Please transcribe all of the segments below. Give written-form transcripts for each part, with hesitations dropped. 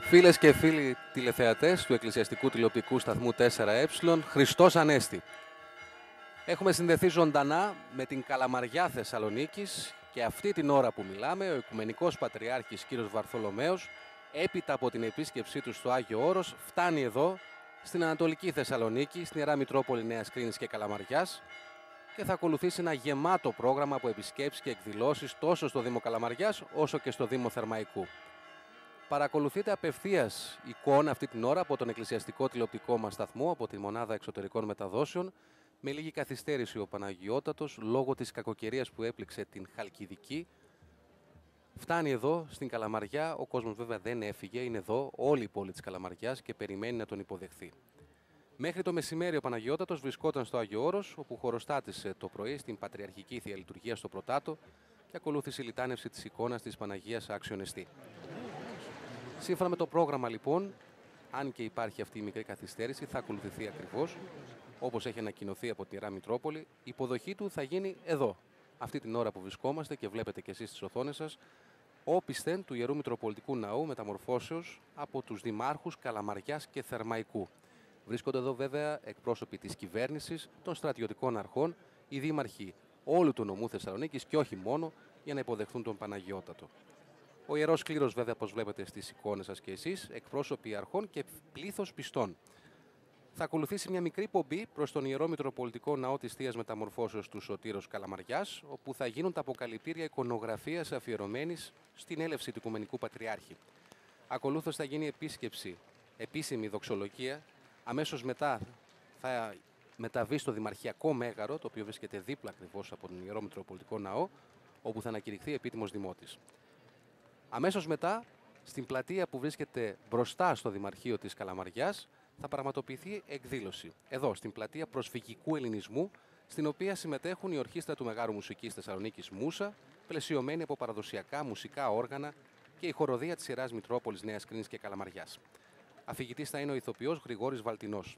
Φίλες και φίλοι τηλεθεατές του εκκλησιαστικού τηλεοπτικού σταθμού 4Ε, Χριστός Ανέστη. Έχουμε συνδεθεί ζωντανά με την Καλαμαριά Θεσσαλονίκης και αυτή την ώρα που μιλάμε ο Οικουμενικός Πατριάρχης κ. Βαρθολομαίος, έπειτα από την επίσκεψή του στο Άγιο Όρος, φτάνει εδώ στην Ανατολική Θεσσαλονίκη, στην Ιερά Μητρόπολη Νέας Κρίνης και Καλαμαριάς, και θα ακολουθήσει ένα γεμάτο πρόγραμμα από επισκέψεις και εκδηλώσεις τόσο στο Δήμο Καλαμαριάς όσο και στο Δήμο Θερμαϊκού. Παρακολουθείτε απευθείας εικόνα αυτή την ώρα από τον εκκλησιαστικό τηλεοπτικό μας σταθμό, από τη Μονάδα Εξωτερικών Μεταδόσεων, με λίγη καθυστέρηση ο Παναγιώτατος λόγω της κακοκαιρίας που έπληξε την Χαλκιδική. Φτάνει εδώ στην Καλαμαριά, ο κόσμος βέβαια δεν έφυγε, είναι εδώ όλη η πόλη της Καλαμαριάς και περιμένει να τον υποδεχθεί. Μέχρι το μεσημέρι ο Παναγιώτατος βρισκόταν στο Άγιο Όρος, όπου χωροστάτησε το πρωί στην Πατριαρχική Θεία Λειτουργία στο Πρωτάτο και ακολούθησε η λιτάνευση της εικόνας της Παναγίας Άξιον Εστί. Σύμφωνα με το πρόγραμμα λοιπόν, αν και υπάρχει αυτή η μικρή καθυστέρηση, θα ακολουθηθεί ακριβώς όπως έχει ανακοινωθεί από την Ιερά Μητρόπολη. Η υποδοχή του θα γίνει εδώ, αυτή την ώρα που βρισκόμαστε και βλέπετε και εσείς στις οθόνες σας, όπισθεν του Ιερού Μητροπολιτικού Ναού Μεταμορφώσεως από τους δημάρχους Καλαμαριάς και Θερμαϊκού. Βρίσκονται εδώ βέβαια εκπρόσωποι της κυβέρνησης, των στρατιωτικών αρχών, οι δήμαρχοι όλου του νομού Θεσσαλονίκης και όχι μόνο, για να υποδεχθούν τον Παναγιώτατο. Ο Ιερός Κλήρος, βέβαια, όπως βλέπετε στις εικόνες σας και εσείς, εκπρόσωποι αρχών και πλήθος πιστών. Θα ακολουθήσει μια μικρή πομπή προς τον Ιερό Μητροπολιτικό Ναό της Θείας Μεταμορφώσεως του Σωτήρος Καλαμαριάς, όπου θα γίνουν τα αποκαλυπτήρια εικονογραφίας αφιερωμένης στην έλευση του Οικουμενικού Πατριάρχη. Ακολούθως θα γίνει επίσημη δοξολογία. Αμέσως μετά θα μεταβεί στο Δημαρχιακό Μέγαρο, το οποίο βρίσκεται δίπλα ακριβώς από τον Ιερό Μητροπολιτικό Ναό, όπου θα ανακηρυχθεί επίτιμος δημότης. Αμέσως μετά, στην πλατεία που βρίσκεται μπροστά στο Δημαρχείο της Καλαμαριάς, θα πραγματοποιηθεί εκδήλωση. Εδώ, στην πλατεία Προσφυγικού Ελληνισμού, στην οποία συμμετέχουν η Ορχήστρα του Μεγάρου Μουσικής Θεσσαλονίκης Μούσα, πλαισιωμένη από παραδοσιακά μουσικά όργανα, και η χοροδία της Ιεράς Μητρόπολης Νέας Κρίνης και Καλαμαριάς. Αφηγητής θα είναι ο ηθοποιός Γρηγόρης Βαλτινός.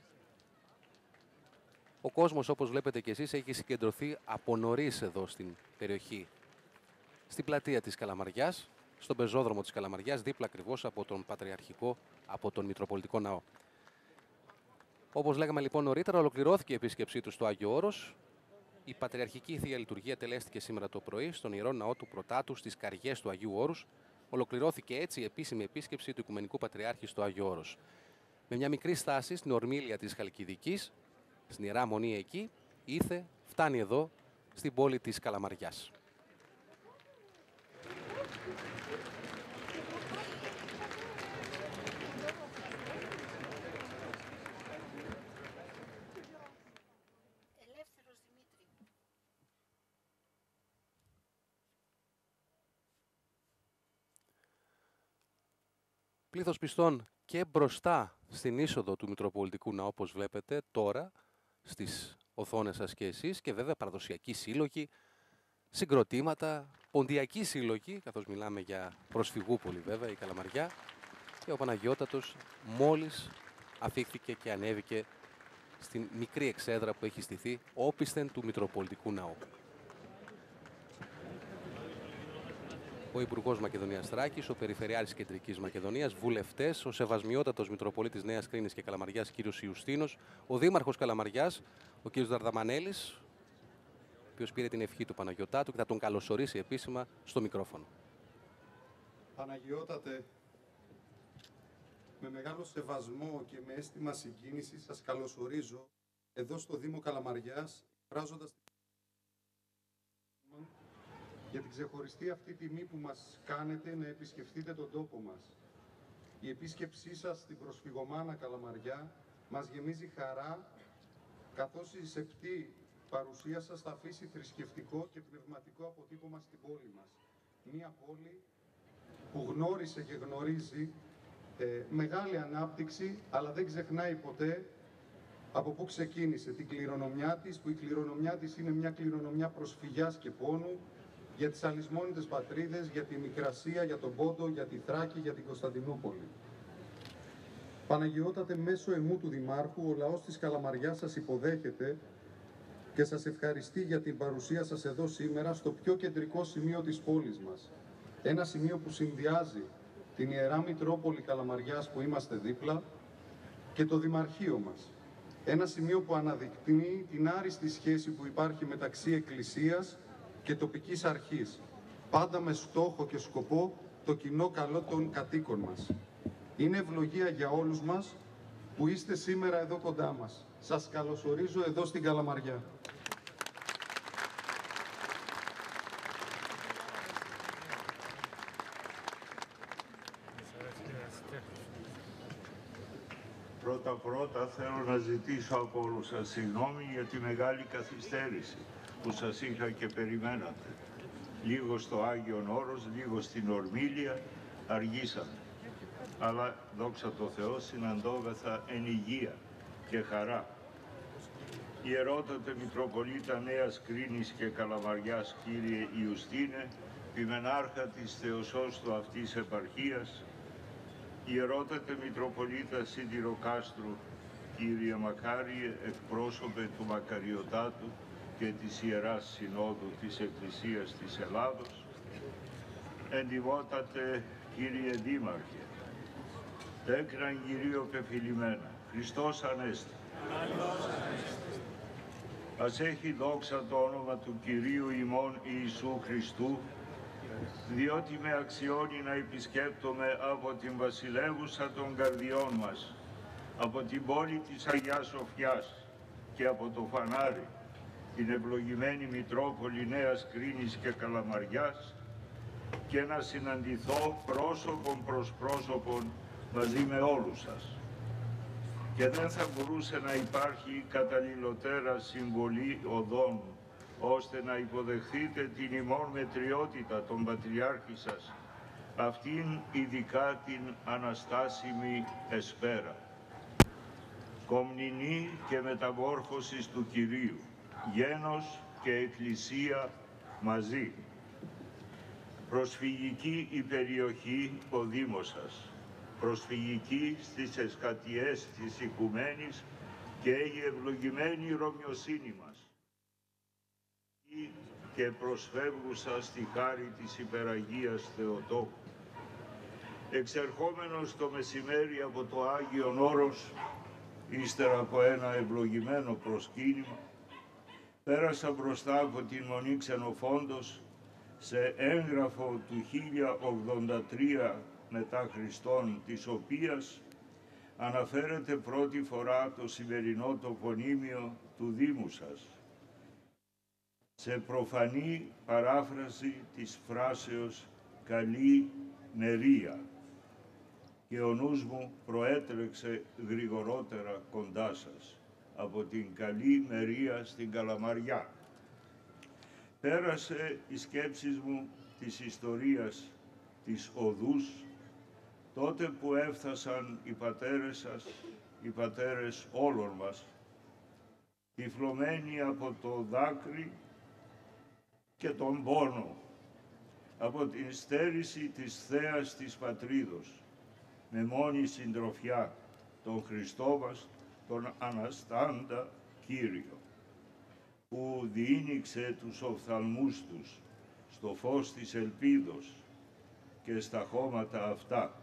Ο κόσμος, όπως βλέπετε και εσείς, έχει συγκεντρωθεί από νωρίς εδώ στην περιοχή, στην πλατεία της Καλαμαριάς, στον πεζόδρομο της Καλαμαριάς, δίπλα ακριβώς από τον Πατριαρχικό, από τον Μητροπολιτικό Ναό. Όπως λέγαμε λοιπόν νωρίτερα, ολοκληρώθηκε η επίσκεψή του στο Άγιο Όρος. Η Πατριαρχική Θεία Λειτουργία τελέστηκε σήμερα το πρωί στον Ιερό Ναό του Πρωτάτου στις Καριές του Αγίου Όρους. Ολοκληρώθηκε έτσι η επίσημη επίσκεψη του Οικουμενικού Πατριάρχη στο Άγιο Όρος. Με μια μικρή στάση στην ορμήλια της Χαλκιδικής, στην Ιερά Μονή εκεί, φτάνει εδώ στην πόλη της Καλαμαριάς. Πλήθος πιστών και μπροστά στην είσοδο του Μητροπολιτικού Ναού, όπως βλέπετε τώρα στις οθόνες σας και εσείς, και βέβαια παραδοσιακοί σύλλογοι, συγκροτήματα, ποντιακοί σύλλογοι, καθώς μιλάμε για Προσφυγούπολη βέβαια, η Καλαμαριά, και ο Παναγιώτατος μόλις αφήχθηκε και ανέβηκε στην μικρή εξέδρα που έχει στηθεί όπισθεν του Μητροπολιτικού Ναού. Ο Υπουργός Μακεδονίας Θράκης, ο Περιφερειάρχης Κεντρικής Μακεδονίας, βουλευτές, ο Σεβασμιότατος Μητροπολίτης Νέας Κρίνης και Καλαμαριάς κ. Ιουστίνος, ο Δήμαρχος Καλαμαριάς, ο κ. Δαρδαμανέλης, ο οποίος πήρε την ευχή του Παναγιωτάτου και θα τον καλωσορίσει επίσημα στο μικρόφωνο. Παναγιώτατε, με μεγάλο σεβασμό και με αίσθημα συγκίνησης σας καλωσορίζω εδώ στο Δήμο Καλαμαριάς, εκφράζοντας για την ξεχωριστή αυτή τιμή που μας κάνετε να επισκεφτείτε τον τόπο μας. Η επίσκεψή σας στην προσφυγομάνα Καλαμαριά μας γεμίζει χαρά, καθώς η σεπτή παρουσία σας θα αφήσει θρησκευτικό και πνευματικό αποτύπωμα στην πόλη μας. Μία πόλη που γνώρισε και γνωρίζει μεγάλη ανάπτυξη, αλλά δεν ξεχνάει ποτέ από πού ξεκίνησε την κληρονομιά της, που η κληρονομιά της είναι μια κληρονομιά προσφυγιάς και πόνου, για τις αλυσμόνητες πατρίδες, για τη Μικρασία, για τον Πόντο, για τη Θράκη, για την Κωνσταντινούπολη. Παναγιώτατε, μέσω εμού του Δημάρχου, ο λαός της Καλαμαριάς σας υποδέχεται και σας ευχαριστεί για την παρουσία σας εδώ σήμερα στο πιο κεντρικό σημείο της πόλης μας. Ένα σημείο που συνδυάζει την Ιερά Μητρόπολη Καλαμαριάς που είμαστε δίπλα και το Δημαρχείο μας. Ένα σημείο που αναδεικνύει την άριστη σχέση που υπάρχει μεταξύ Εκκλησίας και τοπικής αρχής, πάντα με στόχο και σκοπό το κοινό καλό των κατοίκων μας. Είναι ευλογία για όλους μας που είστε σήμερα εδώ κοντά μας. Σας καλωσορίζω εδώ στην Καλαμαριά. Πρώτα θέλω να ζητήσω από όλους σας συγγνώμη για τη μεγάλη καθυστέρηση που σας είχα και περιμένατε. Λίγο στο Άγιον Όρος, λίγο στην Ορμήλια, αργήσαμε. Αλλά δόξα τω Θεώ συναντώμεθα εν υγεία και χαρά. Ιερότατε Μητροπολίτα Νέας Κρίνης και Καλαμαριάς, Κύριε Ιουστίνε, Πιμενάρχα της Θεοσώστου αυτής επαρχίας, Ιερότατε Μητροπολίτα Συντηροκάστρου, Κύριε Μακάριε, εκπρόσωπε του Μακαριωτάτου και της Ιεράς Συνόδου της Εκκλησίας της Ελλάδος, εντιμότατε Κύριε Δήμαρχε, τέκναν Κυρίω πεφυλημένα, Χριστός Ανέστη. Ας έχει δόξα το όνομα του Κυρίου ημών Ιησού Χριστού, διότι με αξιώνει να επισκέπτομαι από την βασιλεύουσα των καρδιών μας, από την πόλη της Αγιάς Σοφιάς και από το Φανάρι, την ευλογημένη Μητρόπολη Νέας Κρίνης και Καλαμαριάς, και να συναντηθώ πρόσωπον προς πρόσωπον μαζί με όλους σας. Και δεν θα μπορούσε να υπάρχει καταλληλωτέρα συμβολή οδών, ώστε να υποδεχθείτε την ημών μετριότητα των Πατριάρχη σας, αυτήν ειδικά την Αναστάσιμη Εσπέρα. Κομνηνή και μεταμόρφωσης του Κυρίου, γένος και Εκκλησία μαζί. Προσφυγική η περιοχή ο Δήμος σας, προσφυγική στις εσκατιές της οικουμένης και η ευλογημένη ρωμιοσύνη μας, και προσφεύγουσα στη χάρη της Υπεραγίας Θεοτόκου. Εξερχόμενος το μεσημέρι από το Άγιον Όρος, ύστερα από ένα ευλογημένο προσκύνημα, πέρασα μπροστά από την Μονή Ξενοφόντος σε έγγραφο του 1083 μετά Χριστόν, της οποίας αναφέρεται πρώτη φορά το σημερινό τοπονύμιο του Δήμου σας, σε προφανή παράφραση της φράσεως «καλή μερία», και ο νους μου προέτρεξε γρηγορότερα κοντά σας, από την καλή μερία στην Καλαμαριά. Πέρασε η σκέψη μου της ιστορίας της οδούς, τότε που έφτασαν οι πατέρες σας, οι πατέρες όλων μας, τυφλωμένοι από το δάκρυ και τον πόνο, από την στέρηση της θέας της πατρίδος, με μόνη συντροφιά τον Χριστό μας, τον Αναστάντα Κύριο, που διήνυξε τους οφθαλμούς τους στο φως της ελπίδος και στα χώματα αυτά.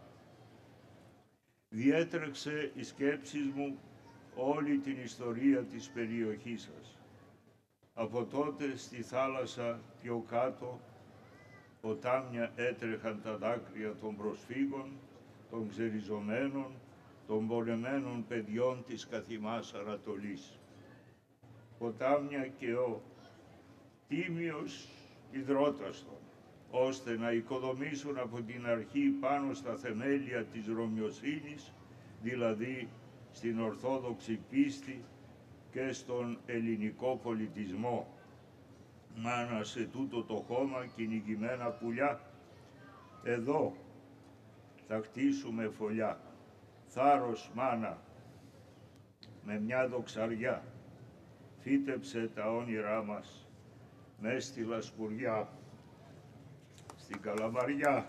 Διέτρεξε η σκέψη μου όλη την ιστορία της περιοχής σας. Από τότε στη θάλασσα πιο κάτω, ποτάμια έτρεχαν τα δάκρυα των προσφύγων, των ξεριζωμένων, των πολεμένων παιδιών της καθημάς Ανατολής. Ποτάμια και ο Τίμιος υδρόταστον, ώστε να οικοδομήσουν από την αρχή πάνω στα θεμέλια της Ρωμιοσύνης, δηλαδή στην Ορθόδοξη πίστη και στον ελληνικό πολιτισμό. Μάνα σε τούτο το χώμα κυνηγημένα πουλιά, εδώ θα χτίσουμε φωλιά. Θάρρος μάνα, με μια δοξαριά, φύτεψε τα όνειρά μας μες στη λασπουριά, στην Καλαμαριά.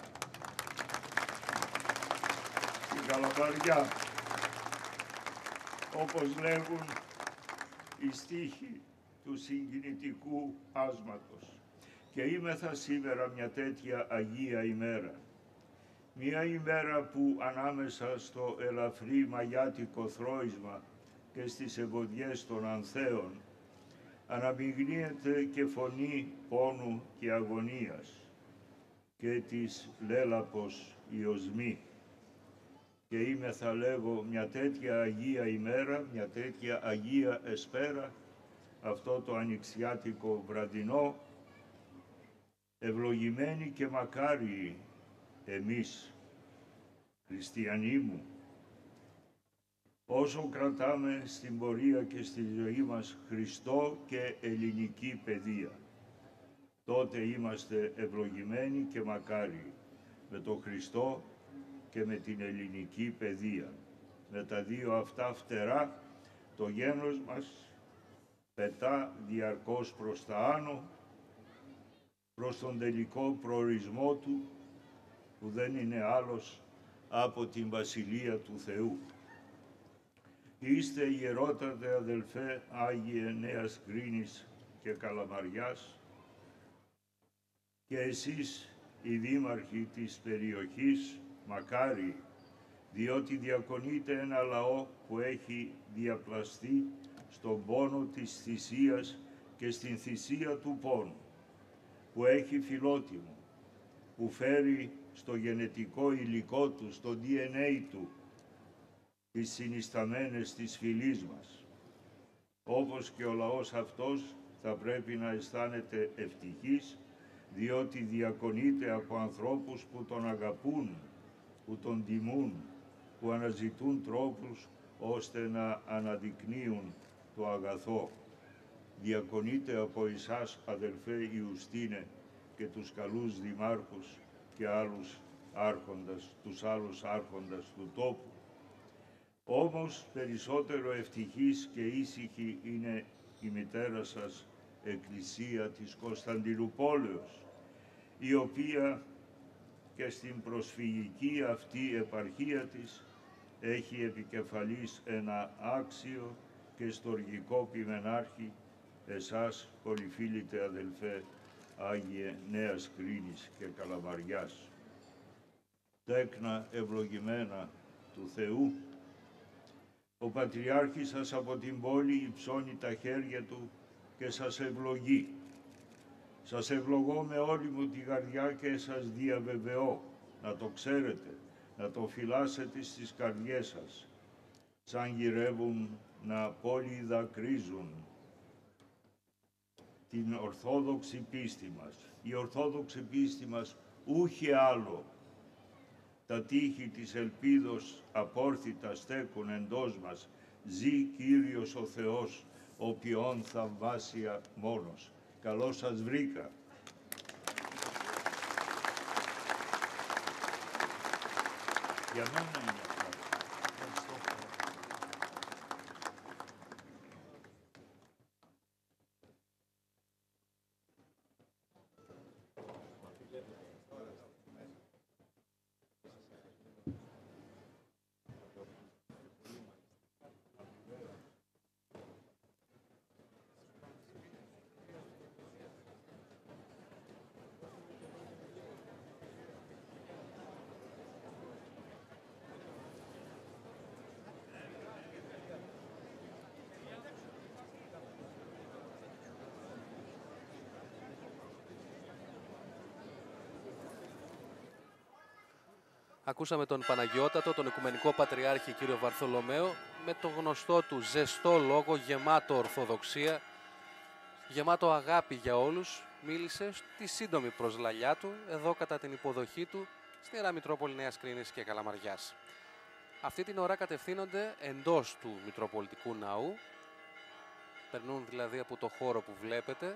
Στην Καλαμαριά, όπως λέγουν οι στίχοι του συγκινητικού άσματος. Και είμεθα σήμερα μια τέτοια Αγία ημέρα. Μια ημέρα που ανάμεσα στο ελαφρύ μαγιάτικο θρώισμα και στις ευωδιές των ανθέων αναμειγνύεται και φωνή πόνου και αγωνίας και της λέλαπος η οσμή. Και είμαι, θα λέγω, μια τέτοια Αγία ημέρα, μια τέτοια Αγία εσπέρα, αυτό το ανοιξιάτικο βραδινό, ευλογημένοι και μακάριοι εμείς, χριστιανοί μου, όσο κρατάμε στην πορεία και στη ζωή μας Χριστό και ελληνική παιδεία, τότε είμαστε ευλογημένοι και μακάριοι με τον Χριστό και με την ελληνική παιδεία. Με τα δύο αυτά φτερά το γένος μας πετά διαρκώς προς τα άνω, προς τον τελικό προορισμό του, που δεν είναι άλλος από την Βασιλεία του Θεού. Είστε ιερότατε αδελφέ Άγιε Νέας Κρίνης και Καλαμαριάς και εσείς οι δήμαρχοι της περιοχής μακάριοι, διότι διακονείτε ένα λαό που έχει διαπλαστεί στον πόνο της θυσίας και στην θυσία του πόνου, που έχει φιλότιμο, που φέρει στο γενετικό υλικό του, στο DNA του, τις συνισταμένες της φυλής μας. Όπως και ο λαός αυτός θα πρέπει να αισθάνεται ευτυχής, διότι διακονείται από ανθρώπους που τον αγαπούν, που τον τιμούν, που αναζητούν τρόπους ώστε να αναδεικνύουν το αγαθό. Διακονείται από εσάς, αδελφέ Ιουστίνε, και τους καλούς δημάρχους και τους άλλους άρχοντας του τόπου. Όμως περισσότερο ευτυχής και ήσυχη είναι η μητέρα σας Εκκλησία της Κωνσταντινουπόλεως, η οποία και στην προσφυγική αυτή επαρχία της έχει επικεφαλής ένα άξιο και στοργικό ποιμενάρχη, εσάς πολυφίλητε αδελφέ Άγιε Νέας Κρίνης και Καλαμαριάς. Τέκνα ευλογημένα του Θεού, ο Πατριάρχης σας από την πόλη υψώνει τα χέρια του και σας ευλογεί. Σας ευλογώ με όλη μου τη καρδιά και σας διαβεβαιώ να το ξέρετε, να το φυλάσσετε στις καρδιές σας, σαν γυρεύουν να πολυδακρύζουν την ορθόδοξη πίστη μας. Η ορθόδοξη πίστη μας ούχε άλλο. Τα τείχη της ελπίδος απόρθητα στέκουν εντός μας. Ζει Κύριος ο Θεός, ο ποιόν θαυμάσια μόνος. Καλώς σας βρήκα. Για μένα είναι αυτό. Ακούσαμε τον Παναγιώτατο, τον Οικουμενικό Πατριάρχη κύριο Βαρθολομαίο, με το γνωστό του ζεστό λόγο, γεμάτο ορθοδοξία, γεμάτο αγάπη για όλους, μίλησε στη σύντομη προσλαλιά του, εδώ κατά την υποδοχή του, στην Ιερά Μητρόπολη Νέας Κρίνης και Καλαμαριάς. Αυτή την ώρα κατευθύνονται εντός του Μητροπολιτικού Ναού, περνούν δηλαδή από το χώρο που βλέπετε,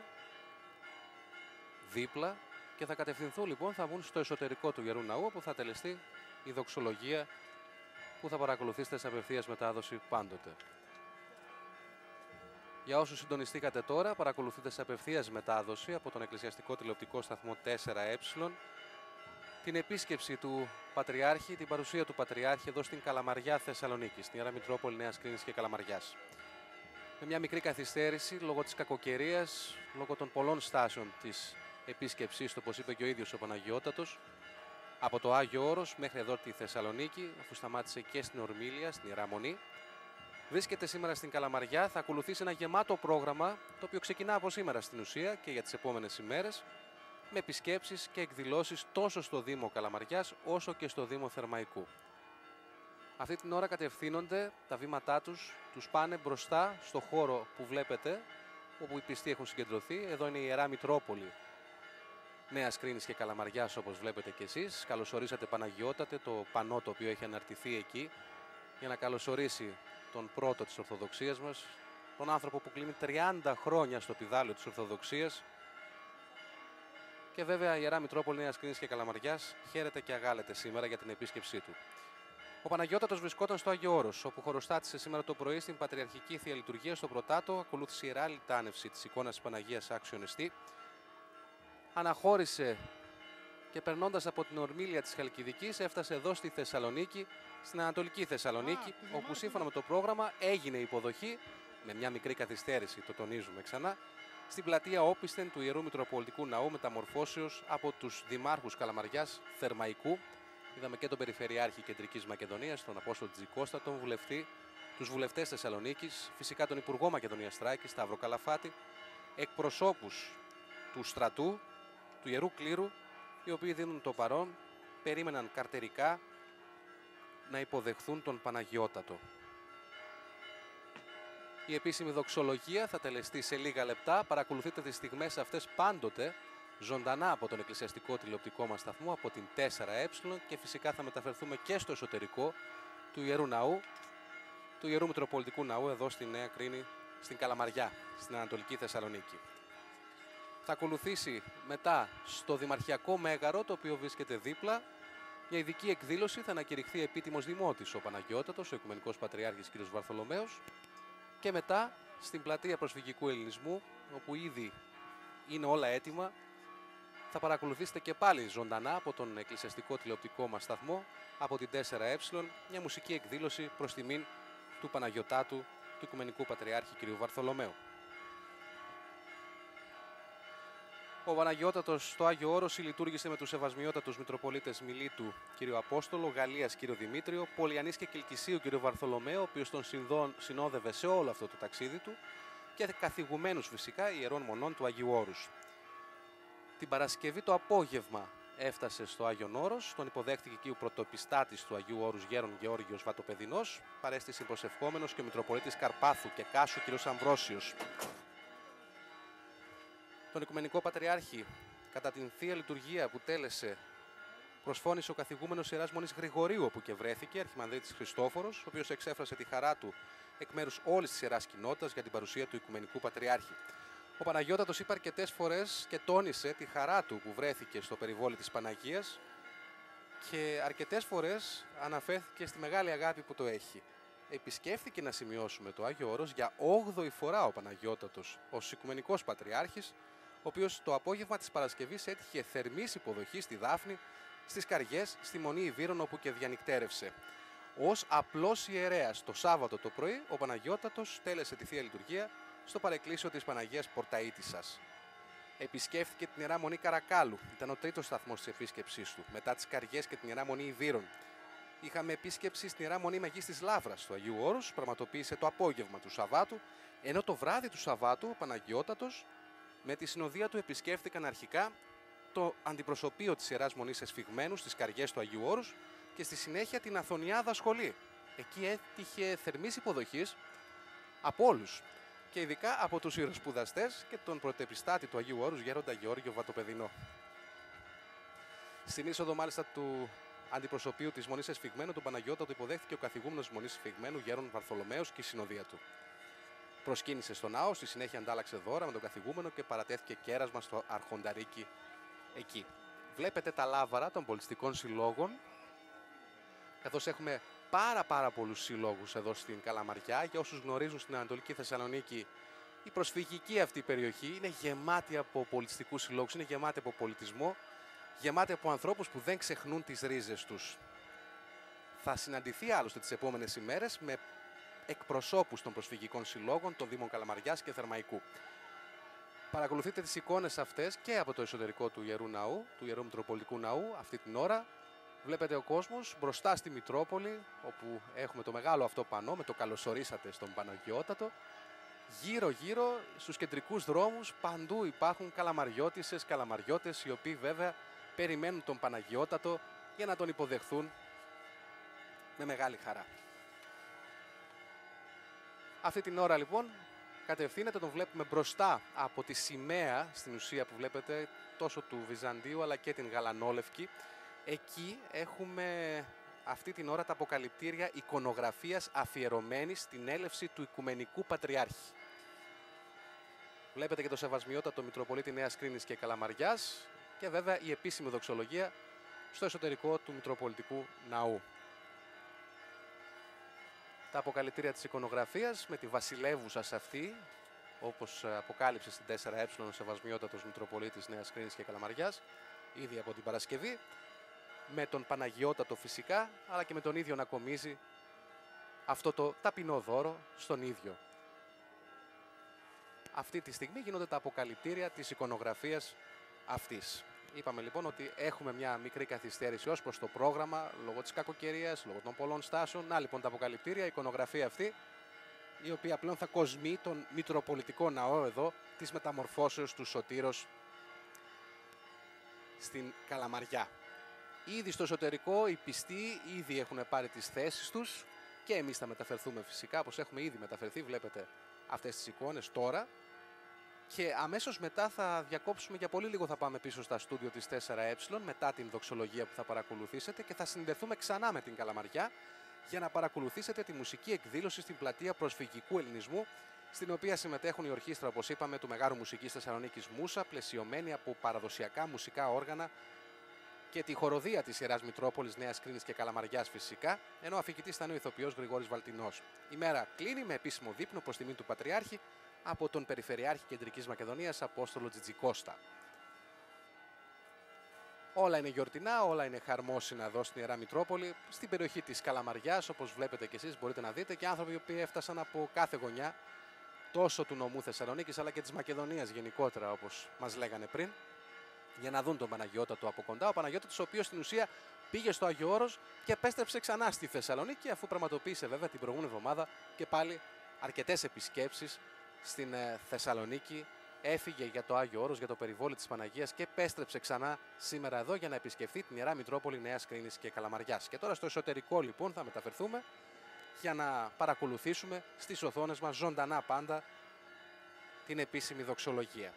δίπλα, και θα κατευθυνθούν λοιπόν, θα βγουν στο εσωτερικό του Ιερού Ναού, όπου θα τελεστεί η δοξολογία που θα παρακολουθήσετε σε απευθείας μετάδοση πάντοτε. Για όσους συντονιστήκατε τώρα, παρακολουθείτε σε απευθείας μετάδοση από τον εκκλησιαστικό τηλεοπτικό σταθμό 4Ε την επίσκεψη του Πατριάρχη, την παρουσία του Πατριάρχη εδώ στην Καλαμαριά Θεσσαλονίκη, στην Ιερά Μητρόπολη Νέας Κρίνης και Καλαμαριάς. Με μια μικρή καθυστέρηση λόγω της κακοκαιρίας, λόγω των πολλών στάσεων της επίσκεψής του, όπως είπε και ο ίδιος ο Παναγιώτατος, από το Άγιο Όρος μέχρι εδώ τη Θεσσαλονίκη, αφού σταμάτησε και στην Ορμήλια, στην Ιερά Μονή. Βρίσκεται σήμερα στην Καλαμαριά, θα ακολουθήσει ένα γεμάτο πρόγραμμα, το οποίο ξεκινά από σήμερα στην ουσία και για τις επόμενες ημέρες, με επισκέψεις και εκδηλώσεις τόσο στο Δήμο Καλαμαριάς όσο και στο Δήμο Θερμαϊκού. Αυτή την ώρα κατευθύνονται τα βήματά τους πάνε μπροστά στο χώρο που βλέπετε, όπου οι πιστοί έχουν συγκεντρωθεί. Εδώ είναι η Ιερά Μητρόπολη Νέας Κρίνης και Καλαμαριάς, όπως βλέπετε και εσείς. Καλωσορίσατε Παναγιώτατε, το πανό το οποίο έχει αναρτηθεί εκεί, για να καλωσορίσει τον πρώτο της Ορθοδοξίας μας, τον άνθρωπο που κλείνει 30 χρόνια στο πηδάλιο της Ορθοδοξίας. Και βέβαια η Ιερά Μητρόπολη Νέας Κρίνης και Καλαμαριάς χαίρεται και αγάλεται σήμερα για την επίσκεψή του. Ο Παναγιώτατος βρισκόταν στο Άγιο Όρος, όπου χωροστάτησε σήμερα το πρωί στην Πατριαρχική Θεία Λειτουργία στο Πρωτάτο. Ακολούθησε η Ιερά Λιτάνευση της εικόνας της Παναγίας Άξιον Εστί. Αναχώρησε και περνώντας από την Ορμήλια της Χαλκιδικής έφτασε εδώ στη Θεσσαλονίκη, στην Ανατολική Θεσσαλονίκη, όπου σύμφωνα με το πρόγραμμα έγινε υποδοχή, με μια μικρή καθυστέρηση, το τονίζουμε ξανά, στην πλατεία Όπισθεν του Ιερού Μητροπολιτικού Ναού Μεταμορφώσεως από τους δημάρχους Καλαμαριάς, Θερμαϊκού. Είδαμε και τον Περιφερειάρχη Κεντρικής Μακεδονίας, τον Απόστολο Τζικώστα, τον βουλευτή, τους βουλευτές Θεσσαλονίκης, φυσικά τον Υπουργό Μακεδονίας Θράκης, Σταύρο Καλαφάτη, εκπροσώπους του στρατού, του Ιερού Κλήρου, οι οποίοι δίνουν το παρόν, περίμεναν καρτερικά να υποδεχθούν τον Παναγιώτατο. Η επίσημη δοξολογία θα τελεστεί σε λίγα λεπτά. Παρακολουθείτε τις στιγμές αυτές πάντοτε ζωντανά από τον εκκλησιαστικό τηλεοπτικό μας σταθμό, από την 4Ε, και φυσικά θα μεταφερθούμε και στο εσωτερικό του Ιερού Ναού, του Ιερού Μητροπολιτικού Ναού, εδώ στη Νέα Κρίνη, στην Καλαμαριά, στην Ανατολική Θεσσαλονίκη. Θα ακολουθήσει μετά στο Δημαρχιακό Μέγαρο, το οποίο βρίσκεται δίπλα, μια ειδική εκδήλωση. Θα ανακηρυχθεί επίτιμος δημότης ο Παναγιώτατος, ο Οικουμενικός Πατριάρχης κ. Βαρθολομαίος, και μετά στην πλατεία Προσφυγικού Ελληνισμού, όπου ήδη είναι όλα έτοιμα, θα παρακολουθήσετε και πάλι ζωντανά από τον εκκλησιαστικό τηλεοπτικό μας σταθμό, από την 4Ε, μια μουσική εκδήλωση προς τιμήν του Παναγιωτάτου, του Οικουμενικού Πατριάρχη κ. Βαρθολομαίου. Ο Παναγιώτατος στο Άγιο Όρος λειτουργήσε με τους Σεβασμιότατους Μητροπολίτες Μιλήτου κ. Απόστολο, Γαλλίας κ. Δημήτριο, Πολιανής και Κιλκυσίου κ. Βαρθολομαίο, ο οποίος τον συνόδευε σε όλο αυτό το ταξίδι του, και καθηγουμένους φυσικά Ιερών Μονών του Αγίου Όρους. Την Παρασκευή το απόγευμα έφτασε στο Άγιον Όρος, τον υποδέχτηκε εκεί ο πρωτοεπιστάτης του Αγίου Όρους Γέρον Γεώργιος Βατοπεδινός, παρέστησε προσευχόμενος και ο Μητροπολίτης Καρπάθου και Κάσου κ. Αμβρόσιος. Τον Οικουμενικό Πατριάρχη, κατά την Θεία Λειτουργία που τέλεσε, προσφώνησε ο καθηγούμενος Ιεράς Μονής Γρηγορίου, όπου και βρέθηκε, Αρχιμανδρίτης Χριστόφορος, ο οποίος εξέφρασε τη χαρά του εκ μέρους όλης της Ιεράς Κοινότητας για την παρουσία του Οικουμενικού Πατριάρχη. Ο Παναγιώτατος είπε αρκετές φορές και τόνισε τη χαρά του που βρέθηκε στο περιβόλι της Παναγίας, και αρκετές φορές αναφέρθηκε στη μεγάλη αγάπη που το έχει. Επισκέφθηκε, να σημειώσουμε, το Άγιο Όρος για 8η φορά ο Παναγιώτατος ως Οικουμενικός Πατριάρχης, ο οποίος το απόγευμα της Παρασκευής έτυχε θερμής υποδοχή στη Δάφνη, στις Καριές, στη Μονή Ιβύρων, όπου και διανυκτέρευσε. Ως απλός ιερέας το Σάββατο το πρωί, ο Παναγιώτατος τέλεσε τη Θεία Λειτουργία στο παρεκκλήσιο της Παναγίας Πορταΐτισσας. Επισκέφθηκε την Ιερά Μονή Καρακάλου, ήταν ο τρίτος σταθμός της επίσκεψής του, μετά τις Καριές και την Ιερά Μονή Ιβύρων. Είχαμε επίσκεψη στην Ιερά Μονή Μεγίστης Λαύρας του Αγίου Όρους, πραγματοποίησε το απόγευμα του Σαββάτου, ενώ το βράδυ του Σαββάτου ο Παναγιώτατος με τη συνοδεία του επισκέφθηκαν αρχικά το αντιπροσωπείο της Ιεράς Μονής Εσφυγμένου στις Καριές του Αγίου Όρους και στη συνέχεια την Αθωνιάδα Σχολή. Εκεί έτυχε θερμής υποδοχής από όλους, και ειδικά από τους ιεροσπουδαστές και τον πρωτεπιστάτη του Αγίου Όρους Γέροντα Γεώργιο Βατοπεδινό. Στην είσοδο μάλιστα του αντιπροσωπείου της Μονής Εσφυγμένου, τον Παναγιώτατο υποδέχθηκε ο καθηγούμενος Μονής Εσφυγμένου Γέρον Βαρθολομαίος και η συνοδεία του. Προσκύνησε στο ναό, στη συνέχεια αντάλλαξε δώρα με τον καθηγούμενο και παρατέθηκε κέρασμα στο Αρχονταρίκι εκεί. Βλέπετε τα λάβαρα των πολιτιστικών συλλόγων, καθώς έχουμε πάρα πολλούς συλλόγους εδώ στην Καλαμαριά. Για όσους γνωρίζουν, στην Ανατολική Θεσσαλονίκη η προσφυγική αυτή περιοχή είναι γεμάτη από πολιτιστικούς συλλόγους, είναι γεμάτη από πολιτισμό, γεμάτη από ανθρώπους που δεν ξεχνούν τις ρίζες τους. Θα συναντηθεί άλλωστε τις επόμενες ημέρες με εκπροσώπους των προσφυγικών συλλόγων των Δήμων Καλαμαριάς και Θερμαϊκού. Παρακολουθείτε τις εικόνες αυτές και από το εσωτερικό του Ιερού Ναού, του Ιερού Μητροπολιτικού Ναού, αυτή την ώρα, Βλέπετε ο κόσμος μπροστά στη Μητρόπολη, όπου έχουμε το μεγάλο αυτό πανό με το καλωσορίσατε στον Παναγιώτατο. Γύρω-γύρω στους κεντρικούς δρόμους παντού υπάρχουν καλαμαριώτισσες, καλαμαριώτες, οι οποίοι βέβαια περιμένουν τον Παναγιώτατο για να τον υποδεχθούν με μεγάλη χαρά. Αυτή την ώρα λοιπόν κατευθύνεται, τον βλέπουμε μπροστά από τη σημαία στην ουσία που βλέπετε τόσο του Βυζαντίου αλλά και την γαλανόλευκη. Εκεί έχουμε αυτή την ώρα τα αποκαλυπτήρια εικονογραφίας αφιερωμένης στην έλευση του Οικουμενικού Πατριάρχη. Βλέπετε και το Σεβασμιότατο Μητροπολίτη Νέας Κρίνης και Καλαμαριάς και βέβαια η επίσημη δοξολογία στο εσωτερικό του Μητροπολιτικού Ναού. Τα αποκαλυπτήρια της εικονογραφίας με τη βασιλεύουσα σε αυτή, όπως αποκάλυψε στην 4Ε ο Σεβασμιότατος Μητροπολίτης Νέας Κρίνης και Καλαμαριάς, ήδη από την Παρασκευή, με τον Παναγιώτατο φυσικά, αλλά και με τον ίδιο να κομίζει αυτό το ταπεινό δώρο στον ίδιο. Αυτή τη στιγμή γίνονται τα αποκαλυπτήρια της εικονογραφίας αυτής. Είπαμε λοιπόν ότι έχουμε μια μικρή καθυστέρηση ως προς το πρόγραμμα, λόγω της κακοκαιρίας, λόγω των πολλών στάσεων. Να λοιπόν τα αποκαλυπτήρια, η εικονογραφία αυτή, η οποία πλέον θα κοσμεί τον Μητροπολιτικό Ναό εδώ της μεταμορφώσεως του Σωτήρος στην Καλαμαριά. Ήδη στο εσωτερικό οι πιστοί ήδη έχουν πάρει τις θέσεις τους και εμείς θα μεταφερθούμε φυσικά, όπως έχουμε ήδη μεταφερθεί, βλέπετε αυτές τις εικόνες τώρα. Και αμέσως μετά θα διακόψουμε, για πολύ λίγο θα πάμε πίσω στα στούντιο της 4Ε μετά την δοξολογία που θα παρακολουθήσετε και θα συνδεθούμε ξανά με την Καλαμαριά για να παρακολουθήσετε τη μουσική εκδήλωση στην πλατεία προσφυγικού ελληνισμού, στην οποία συμμετέχουν η ορχήστρα, όπως είπαμε, του Μεγάρου Μουσικής Θεσσαλονίκης Μούσα, πλαισιωμένη από παραδοσιακά μουσικά όργανα, και τη χοροδία της Ιεράς Μητρόπολης Νέας Κρίνης και Καλαμαριάς φυσικά, ενώ αφηγητής θα είναι ο ηθοποιός Γρηγόρης Βαλτινός. Η μέρα κλείνει με επίσημο δείπνο προς τιμή του Πατριάρχη από τον Περιφερειάρχη Κεντρικής Μακεδονίας Απόστολο Τζιτζικώστα. Όλα είναι γιορτινά, όλα είναι χαρμόσυνα εδώ στην Ιερά Μητρόπολη, στην περιοχή της Καλαμαριάς, όπως βλέπετε και εσείς μπορείτε να δείτε, και άνθρωποι οι οποίοι έφτασαν από κάθε γωνιά, τόσο του νομού Θεσσαλονίκης αλλά και της Μακεδονίας γενικότερα, όπως μας λέγανε πριν, για να δουν τον Παναγιώτατο από κοντά. Ο Παναγιώτατος, ο οποίος στην ουσία πήγε στο Άγιο Όρος και επέστρεψε ξανά στη Θεσσαλονίκη, αφού πραγματοποίησε βέβαια την προηγούμενη εβδομάδα και πάλι αρκετές επισκέψεις στην Θεσσαλονίκη. Έφυγε για το Άγιο Όρος, για το περιβόλι της Παναγίας και επέστρεψε ξανά σήμερα εδώ για να επισκεφθεί την Ιερά Μητρόπολη Νέας Κρίνης και Καλαμαριάς. Και τώρα στο εσωτερικό λοιπόν θα μεταφερθούμε για να παρακολουθήσουμε στις οθόνες μας ζωντανά πάντα την επίσημη δοξολογία.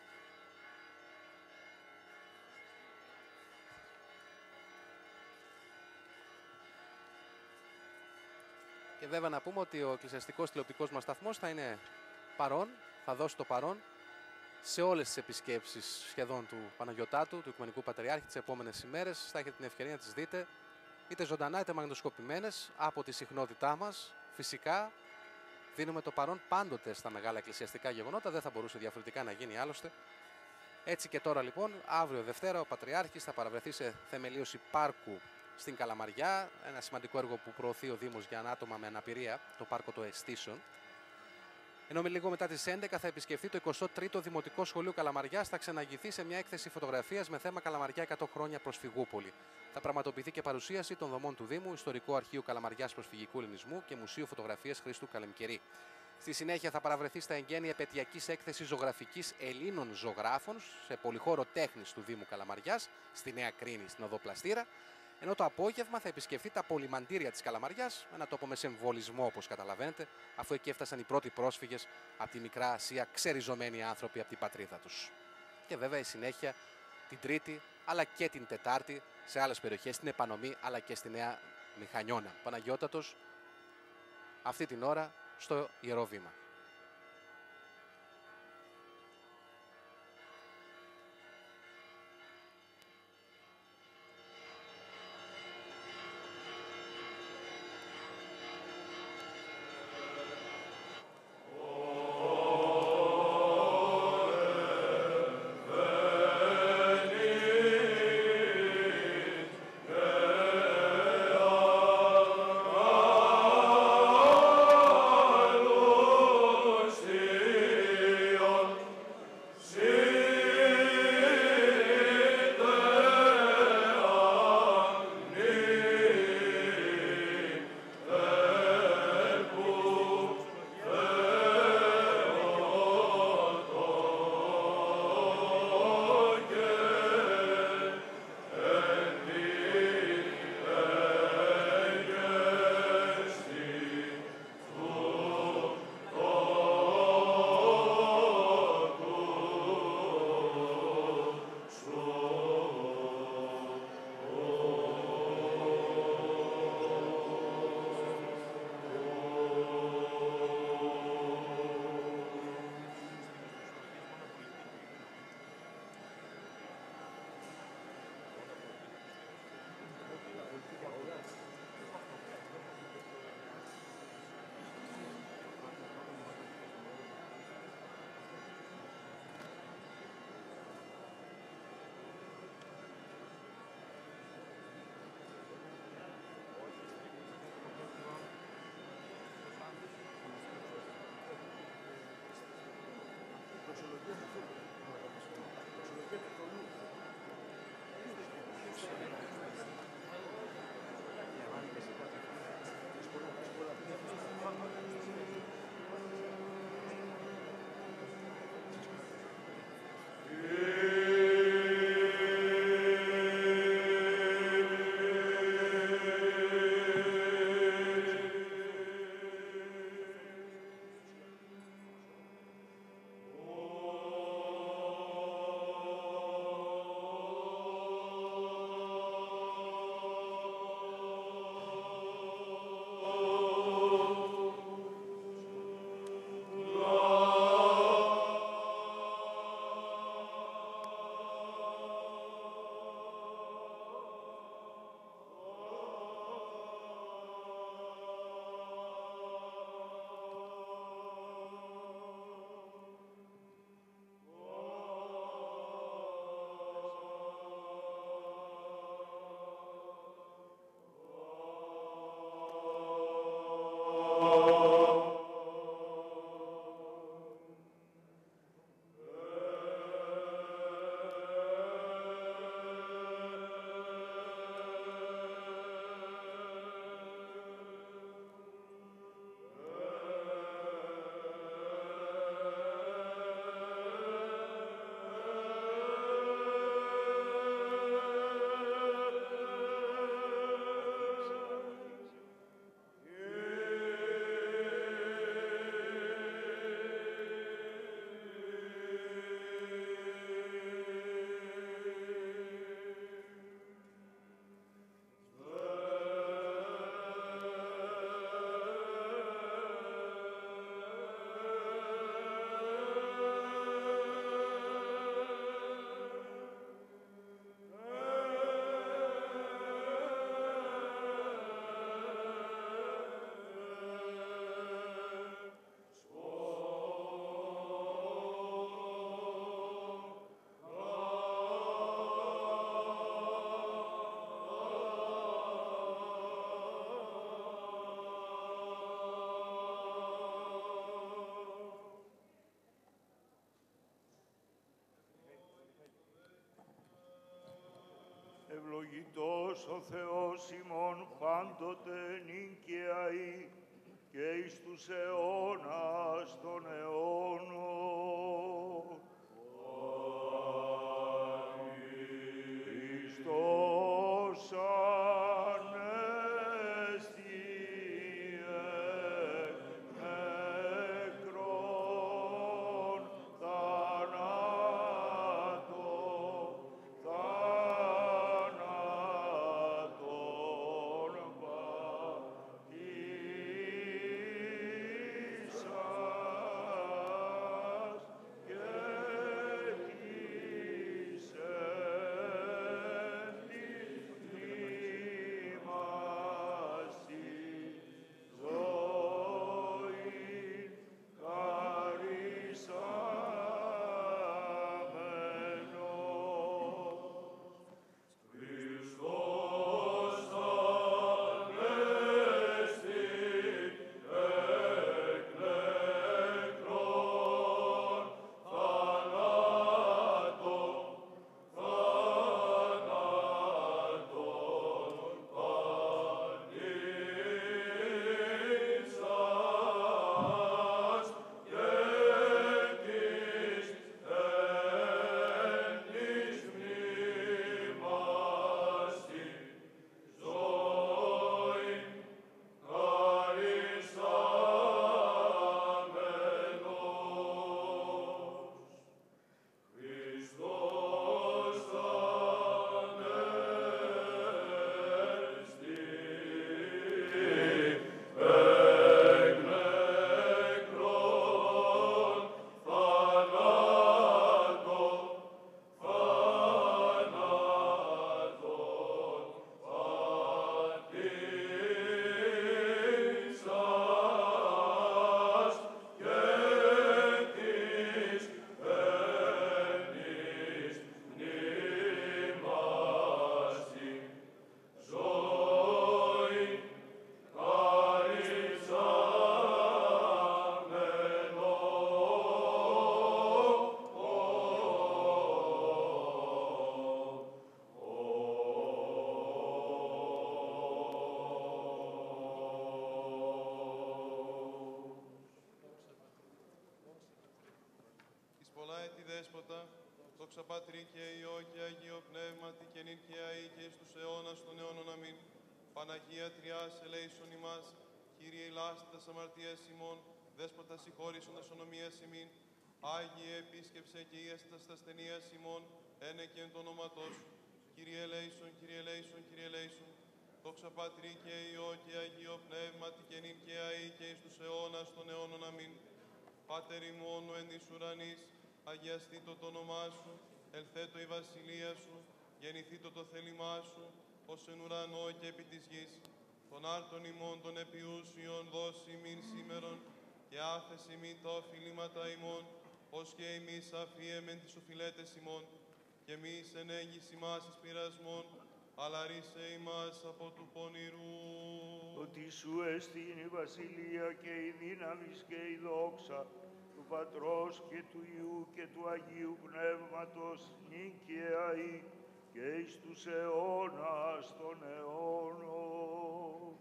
Και βέβαια να πούμε ότι ο εκκλησιαστικός τηλεοπτικός μας σταθμός θα είναι παρόν, θα δώσει το παρόν σε όλες τις επισκέψεις σχεδόν του Παναγιωτάτου, του Οικουμενικού Πατριάρχη, τις επόμενες ημέρες. Θα έχετε την ευκαιρία να τις δείτε είτε ζωντανά είτε μαγνητοσκοπημένες από τη συχνότητά μας. Φυσικά δίνουμε το παρόν πάντοτε στα μεγάλα εκκλησιαστικά γεγονότα, δεν θα μπορούσε διαφορετικά να γίνει άλλωστε. Έτσι και τώρα λοιπόν, αύριο Δευτέρα ο Πατριάρχης θα παραβρεθεί σε θεμελίωση πάρκου στην Καλαμαριά, ένα σημαντικό έργο που προωθεί ο Δήμος για άτομα με αναπηρία, το πάρκο των Αισθήσεων. Ενώ με λίγο μετά τις 11 θα επισκεφθεί το 23ο Δημοτικό Σχολείο Καλαμαριάς, θα ξεναγηθεί σε μια έκθεση φωτογραφίας με θέμα Καλαμαριά 100 χρόνια προσφυγούπολη. Θα πραγματοποιηθεί και παρουσίαση των δομών του Δήμου, Ιστορικό Αρχείο Καλαμαριάς Προσφυγικού Ελληνισμού και Μουσείο Φωτογραφίας Χρήστου Καλεμκερή. Στη συνέχεια θα παραβρεθεί στα εγγένεια επαιτειακής έκθεσης ζωγραφικής Ελλήνων ζωγράφων σε πολυχώρο τέχνης του Δήμου Καλαμαριάς, στη Νέα Κρίνη, στην Οδό Πλαστήρα. Ενώ το απόγευμα θα επισκεφθεί τα πολυμαντήρια της Καλαμαριάς, ένα τόπο με συμβολισμό όπως καταλαβαίνετε, αφού εκεί έφτασαν οι πρώτοι πρόσφυγες από τη Μικρά Ασία, ξεριζωμένοι άνθρωποι από την πατρίδα τους. Και βέβαια η συνέχεια την Τρίτη αλλά και την Τετάρτη σε άλλες περιοχές, στην Επανομή αλλά και στη Νέα Μηχανιώνα. Παναγιώτατος αυτή την ώρα στο Ιερό Βήμα. Alleluia. Ευλογητός ο Θεός ημών πάντοτε νικαιαεί και εις τους αιώνας των αιώνων. Χριστός ανέστη εκ νεκρών θανάτων πατήσας Δόξα Πατρί και Υιό και Αγίο Πνεύματι και νυν και αεί και εις τους αιώνας των αιώνων. Αμήν. Παναγία Τριάς ελέησον ημάς, Κύριε ηλάστη τας αμαρτίας ημών, Δέσποτα συγχώρησον τας ονομίας ημίν, Άγιε επίσκεψε και ίεσαι τας ασθενείας ημών, ένε και εν το ονόματό σου. Κύριε ελέησον, Κύριε ελέησον, Κύριε ελέησον. Δόξα Πατρί και Υιό και Αγίο Πνεύματι και νυν και αεί και εις τους αιώνας των αιώνων. Αμήν. Πάτερ ημών ο εν εις ουρανής, αγιαστήτω το όνομά σου, ελθέτω η βασιλεία σου, γεννηθήτω το θέλημά σου, ως εν ουρανό και επί της γης. Των άρτων ημών των επιούσιων δώσει ημίν σήμερον, και άφεση ημίν τα οφειλήματα ημών, ως και εμείς αφίεμεν τις οφειλέτες ημών, και μης ενέγγις ημάς εις πειρασμόν, αλλά ρίσε ημάς από του πονηρού. Ότι σου εστίν η βασιλεία και η δύναμις και η δόξα του Πατρός και του Υιού και του Αγίου Πνεύματος νυν και αεί και εις τους αιώνας των αιώνων.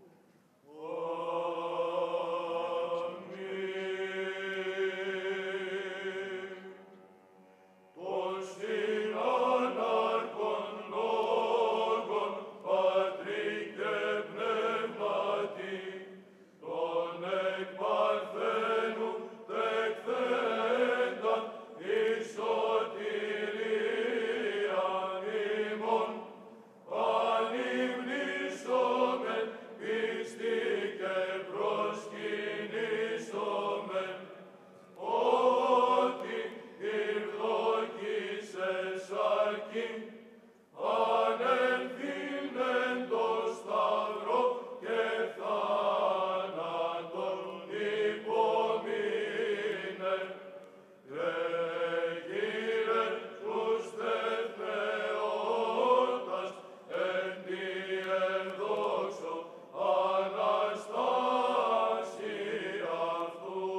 Αναστασία αυτού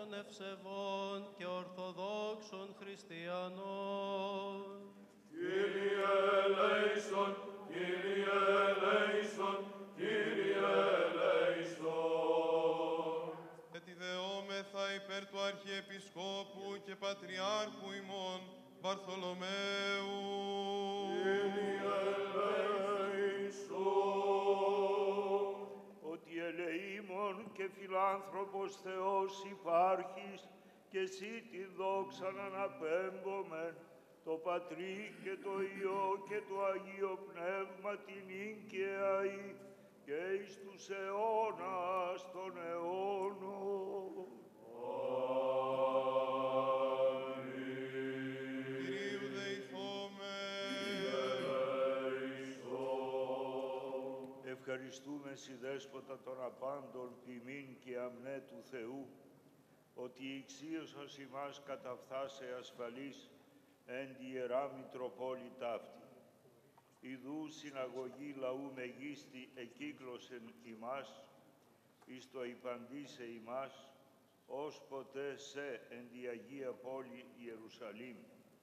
των ευσεβών και ορθοδόξων χριστιανών. Κύριε ελέησον, Κύριε ελέησον, Κύριε ελέησον. Ετιδεόμεθα υπέρ του Αρχιεπισκόπου και Πατριάρχου ημών Βαρθολομαίου. Κύριε ελέησον. Ότι ελεήμων και φιλάνθρωπος Θεός υπάρχεις και εσύ τη δόξα να αναπέμπομεν, το Πατρί και το Υιό και το Αγίο Πνεύμα την ίγκαιαη και εις τους αιώνας των αιώνων. Κυρίου δεηθόμεν. Ευχαριστούμε σοι Δέσποτα των απάντων ποιμήν και αμνέ του Θεού, ότι ηξίωσας ημάς καταφθάσε ασφαλής εν τη Ιερά Μητροπόλη ταύτη. Ιδού συναγωγή λαού μεγίστη εκύκλωσεν ημάς, εις το υπαντήσε ημάς, ως ποτέ σε εν τη Αγία Πόλη Ιερουσαλήμ.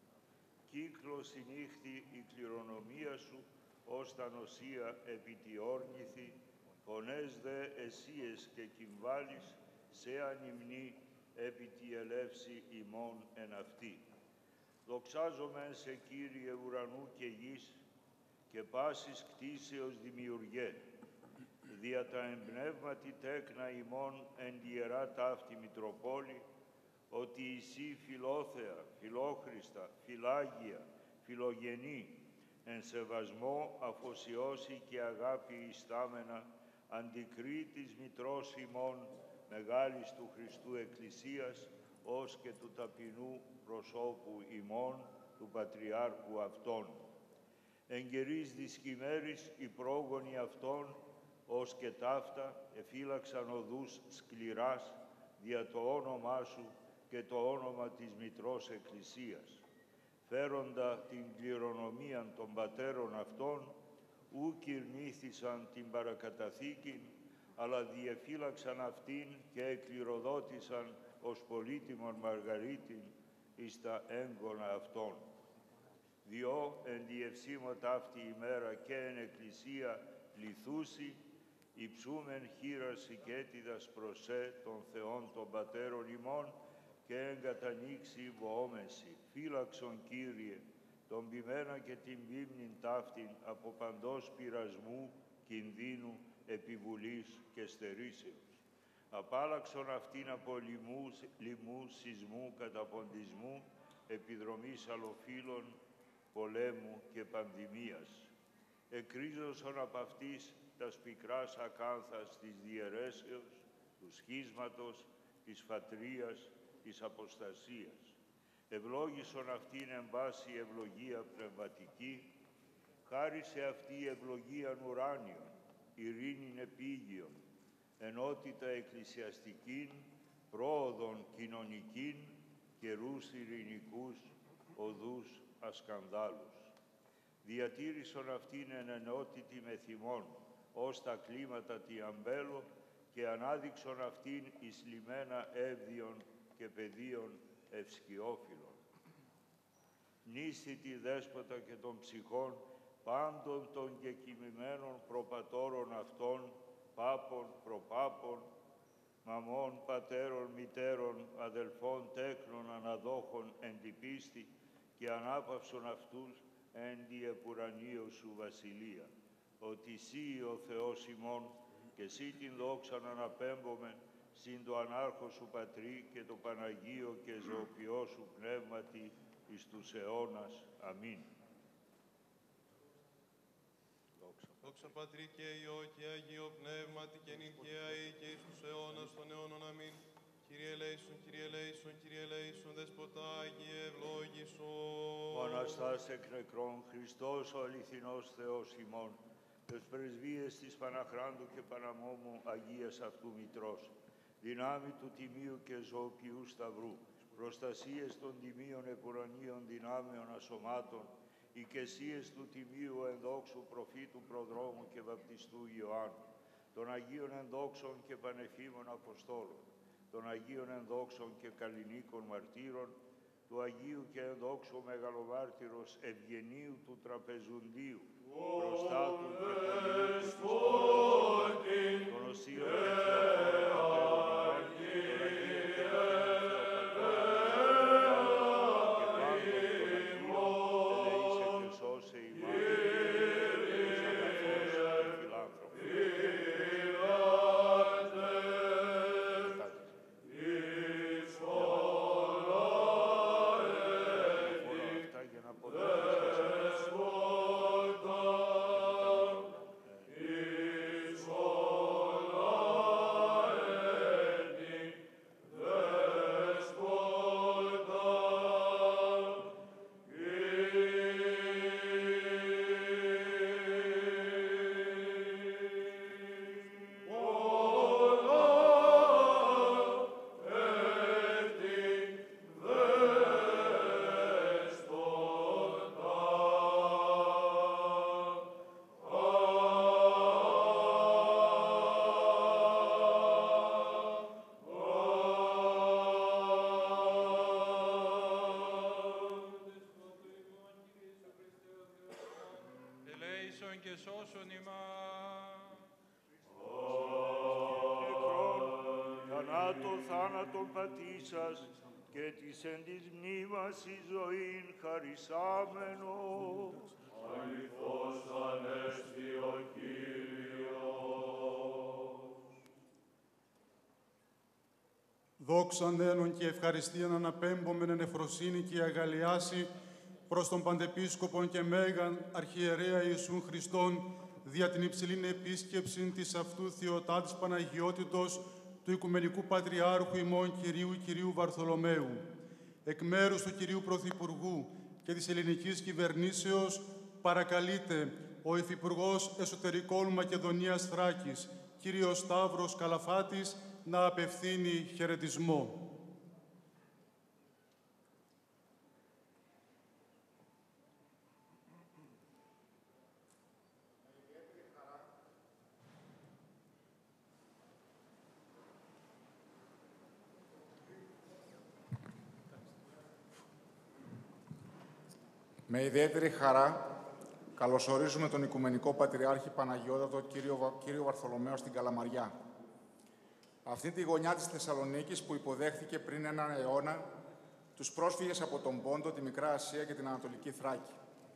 Κύκλος συνήχθη η κληρονομία σου, ως τα νοσία επί τη όρνηθη, φωνές δε εσίες και κυμβάλεις, σε ανυμνή επί τη ελεύση ημών εν αυτή. Δοξάζομεν σε Κύριε ουρανού και γης και πάσης κτίσεως δημιουργέ, δια τα εμπνεύματι τέκνα ημών εν τη Ιερά ταύτη Μητροπόλη, ότι εσύ φιλόθεα, φιλόχριστα, φιλάγια, φιλογενή, εν σεβασμό αφοσιώσει και αγάπη ιστάμενα, αντικρίτης Μητρός ημών, μεγάλης του Χριστού Εκκλησίας, ως και του ταπεινού προσώπου ημών, του Πατριάρχου αυτών. Εν καιρής δυσκημέρης οι πρόγονοι αυτών, ως και ταύτα, εφύλαξαν οδούς σκληράς, δια το όνομά σου και το όνομα της Μητρός Εκκλησίας. Φέροντα την κληρονομία των πατέρων αυτών, ου κυρνήθησαν την παρακαταθήκην, αλλά διεφύλαξαν αυτήν και εκκληροδότησαν ως πολύτιμον Μαργαρίτην εις τα έγκωνα αυτών. Διό εν τη ευσίματα αυτή ημέρα και εν εκκλησία λυθούσι, υψούμεν χείρας οικέτιδας προσέ των Θεών των Πατέρων ημών και εγκατανοίξει βοόμεση. Φύλαξον, Κύριε, τον ποιμένα και την πίμνην ταύτην από παντός πειρασμού, κινδύνου, επιβουλής και στερήσεως. Απάλαξον αυτήν από λοιμού, σεισμού, καταποντισμού, επιδρομής αλλοφύλων, πολέμου και πανδημίας. Εκρίζωσον απ' αυτής τας πικράς ακάνθας της διαιρέσεως, του σχίσματος, της φατρίας, της αποστασίας. Ευλόγησον αυτήν εν πάση ευλογία πνευματική, χάρισε αυτή η ευλογία ουράνιον, ειρήνην επίγειον, ενότητα εκκλησιαστικήν, πρόοδον κοινωνικήν, καιρούς ειρηνικούς, οδούς ασκανδάλους. Διατήρησον αυτήν εν ενότητη με θυμών, ως τα κλίματα τι αμπέλο, και ανάδειξον αυτήν εις λιμένα εύδιον και πεδίων ευσκιόφιλων. Νήσθητη Δέσποτα και των ψυχών πάντων των κεκοιμημένων προπατώρων αυτών, πάπων, προπάπων, μαμών, πατέρων, μητέρων, αδελφών, τέκνων, αναδόχων εν τη πίστη, και ανάπαυσον αυτούς εν τη επουρανίω σου βασιλεία. Ότι Συ ο Θεός ημών, και Συ την δόξαν αναπέμπομεν, συν το ανάρχο σου Πατρί και το Παναγίο και ζωοποιό σου Πνεύματι εις τους αιώνας. Αμήν. Δόξα Πατρί και Υιό και Αγίο Πνεύματι και νικαίαη και εις τους αιώνας των αιώνων. Αμήν. Κύριε ελέησον, Κύριε ελέησον, Κύριε ελέησον, Δεσποτά Άγιε ευλόγησον. Ο Αναστάς εκ νεκρών, Χριστός ο αληθινός Θεός ημών, τες πρεσβείες της Παναχράντου και Παναμόμου Αγίας αυτού Μητρός, δυνάμει του Τιμίου και Ζωοποιού Σταυρού, προστασίες των Τιμίων επουρανίων δυνάμεων ασωμάτων, οικεσίες του Τιμίου ενδόξου προφήτου προδρόμου και βαπτιστού Ιωάννου, των Αγίων ενδόξων και πανεφήμων Αποστόλων, των Αγίων ενδόξων και καλλινίκων μαρτύρων, του Αγίου και ενδόξου μεγαλομάρτυρος Ευγενίου του Τραπεζουντίου, προστάτου και πολίου των οσίων και θεοφόρων και σώσον ημάς. Θανάτων θάνατον πατήσας και της εν της μνήμας η ζωήν χαρισάμενος. Αληθώς ανέστη ο Κύριος. Δόξαν ένων και ευχαριστίαν αναπέμπομεν εν εφροσύνη και αγαλιάση προς τον Παντεπίσκοπον και Μέγαν Αρχιερέα Ιησούν Χριστόν, δια την υψηλήν επίσκεψην της αυτού Θεοτάτης Παναγιότητος του Οικουμενικού Πατριάρχου ημών Κυρίου Βαρθολομαίου, εκ μέρους του Κυρίου Πρωθυπουργού και της ελληνικής κυβερνήσεως, παρακαλείται ο Υφυπουργός Εσωτερικών Μακεδονίας Θράκης, κύριος Σταύρος Καλαφάτης, να απευθύνει χαιρετισμό. Με ιδιαίτερη χαρά καλωσορίζουμε τον Οικουμενικό Πατριάρχη Παναγιώτατο κύριο Βαρθολομαίο στην Καλαμαριά. Αυτή τη γωνιά της Θεσσαλονίκης που υποδέχθηκε πριν έναν αιώνα τους πρόσφυγες από τον Πόντο, τη Μικρά Ασία και την Ανατολική Θράκη.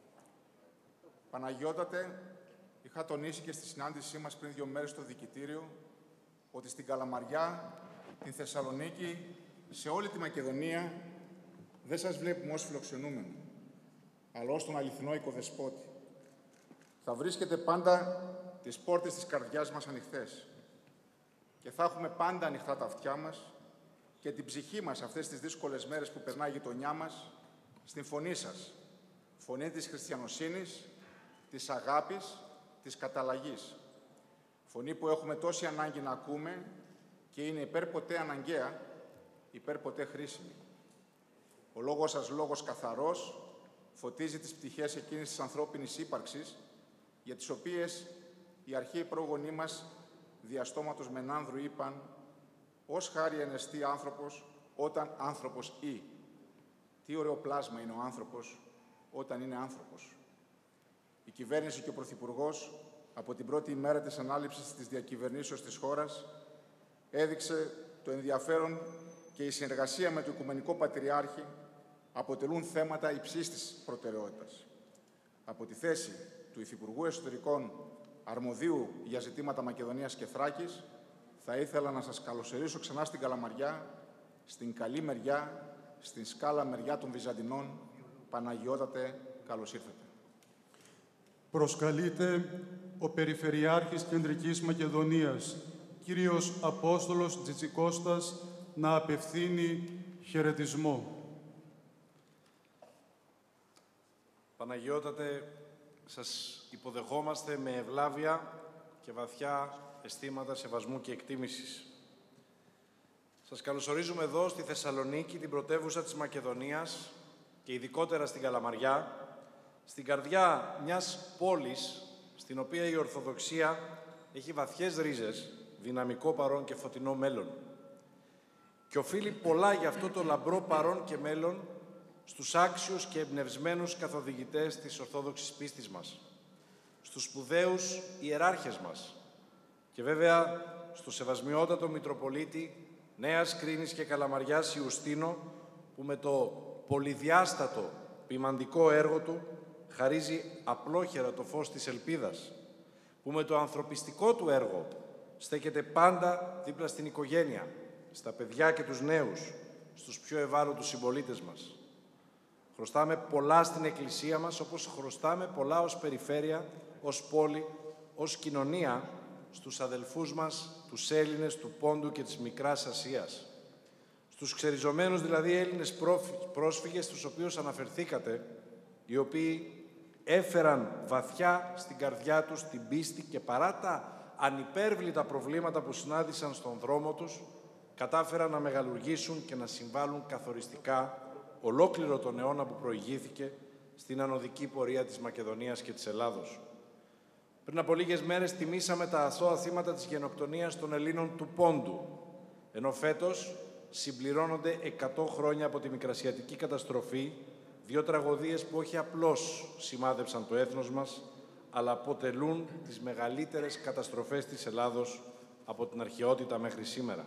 Παναγιώτατε, είχα τονίσει και στη συνάντησή μας πριν 2 μέρες στο Δικητήριο ότι στην Καλαμαριά, την Θεσσαλονίκη, σε όλη τη Μακεδονία δεν σας βλέπουμε ως φιλοξενούμενο, αλλά ως τον αληθινό οικοδεσπότη. Θα βρίσκετε πάντα τις πόρτες της καρδιάς μας ανοιχτές και θα έχουμε πάντα ανοιχτά τα αυτιά μας και την ψυχή μας αυτές τις δύσκολες μέρες που περνάει η γειτονιά μας στην φωνή σας. Φωνή της χριστιανοσύνης, της αγάπης, της καταλλαγής. Φωνή που έχουμε τόση ανάγκη να ακούμε και είναι υπέρ ποτέ αναγκαία, υπέρ ποτέ χρήσιμη. Ο λόγος σας, λόγος καθαρός, φωτίζει τις πτυχές εκείνης της ανθρώπινης ύπαρξης, για τις οποίες οι αρχαίοι πρόγονοί μας διαστόματος Μενάνδρου είπαν «Ως χάρη ενεστεί άνθρωπος όταν άνθρωπος ή». Τι ωραίο πλάσμα είναι ο άνθρωπος όταν είναι άνθρωπος. Η κυβέρνηση και ο Πρωθυπουργός από την πρώτη ημέρα της ανάληψης της διακυβερνήσεως της χώρας έδειξε το ενδιαφέρον και η συνεργασία με το Οικουμενικό Πατριάρχη αποτελούν θέματα υψής της προτεραιότητας. Από τη θέση του Υφυπουργού Εσωτερικών αρμοδίου για ζητήματα Μακεδονίας και Θράκης, θα ήθελα να σας καλωσορίσω ξανά στην Καλαμαριά, στην καλή μεριά, στην σκάλα μεριά των Βυζαντινών. Παναγιώτατε, καλώς ήρθατε. Προσκαλείται ο Περιφερειάρχης Κεντρικής Μακεδονίας, κύριος Απόστολος Τζιτσικώστας, να απευθύνει χαιρετισμό. Παναγιώτατε, σας υποδεχόμαστε με ευλάβεια και βαθιά αισθήματα σεβασμού και εκτίμησης. Σας καλωσορίζουμε εδώ στη Θεσσαλονίκη, την πρωτεύουσα της Μακεδονίας και ειδικότερα στην Καλαμαριά, στην καρδιά μιας πόλης στην οποία η Ορθοδοξία έχει βαθιές ρίζες, δυναμικό παρόν και φωτεινό μέλλον. και οφείλει πολλά για αυτό το λαμπρό παρόν και μέλλον στους άξιους και εμπνευσμένους καθοδηγητές της Ορθόδοξης πίστης μας, στους σπουδαίους ιεράρχες μας και βέβαια στο σεβασμιότατο Μητροπολίτη Νέας Κρίνης και Καλαμαριάς Ιουστίνο, που με το πολυδιάστατο ποιμαντικό έργο του χαρίζει απλόχερα το φως της ελπίδας, που με το ανθρωπιστικό του έργο στέκεται πάντα δίπλα στην οικογένεια, στα παιδιά και τους νέους, στους πιο ευάλωτους συμπολίτες μας. Χρωστάμε πολλά στην Εκκλησία μας, όπως χρωστάμε πολλά ως περιφέρεια, ως πόλη, ως κοινωνία, στους αδελφούς μας, τους Έλληνες του Πόντου και της Μικράς Ασίας. Στους ξεριζωμένους δηλαδή Έλληνες πρόσφυγες, στους οποίους αναφερθήκατε, οι οποίοι έφεραν βαθιά στην καρδιά τους την πίστη και παρά τα ανυπέρβλητα προβλήματα που συνάντησαν στον δρόμο τους, κατάφεραν να μεγαλουργήσουν και να συμβάλλουν καθοριστικά ολόκληρο τον αιώνα που προηγήθηκε στην ανωδική πορεία της Μακεδονίας και της Ελλάδος. Πριν από λίγες μέρες τιμήσαμε τα αθώα θύματα της γενοκτονίας των Ελλήνων του Πόντου, ενώ φέτος συμπληρώνονται 100 χρόνια από τη Μικρασιατική καταστροφή, δύο τραγωδίες που όχι απλώς σημάδεψαν το έθνος μας, αλλά αποτελούν τις μεγαλύτερες καταστροφές της Ελλάδος από την αρχαιότητα μέχρι σήμερα.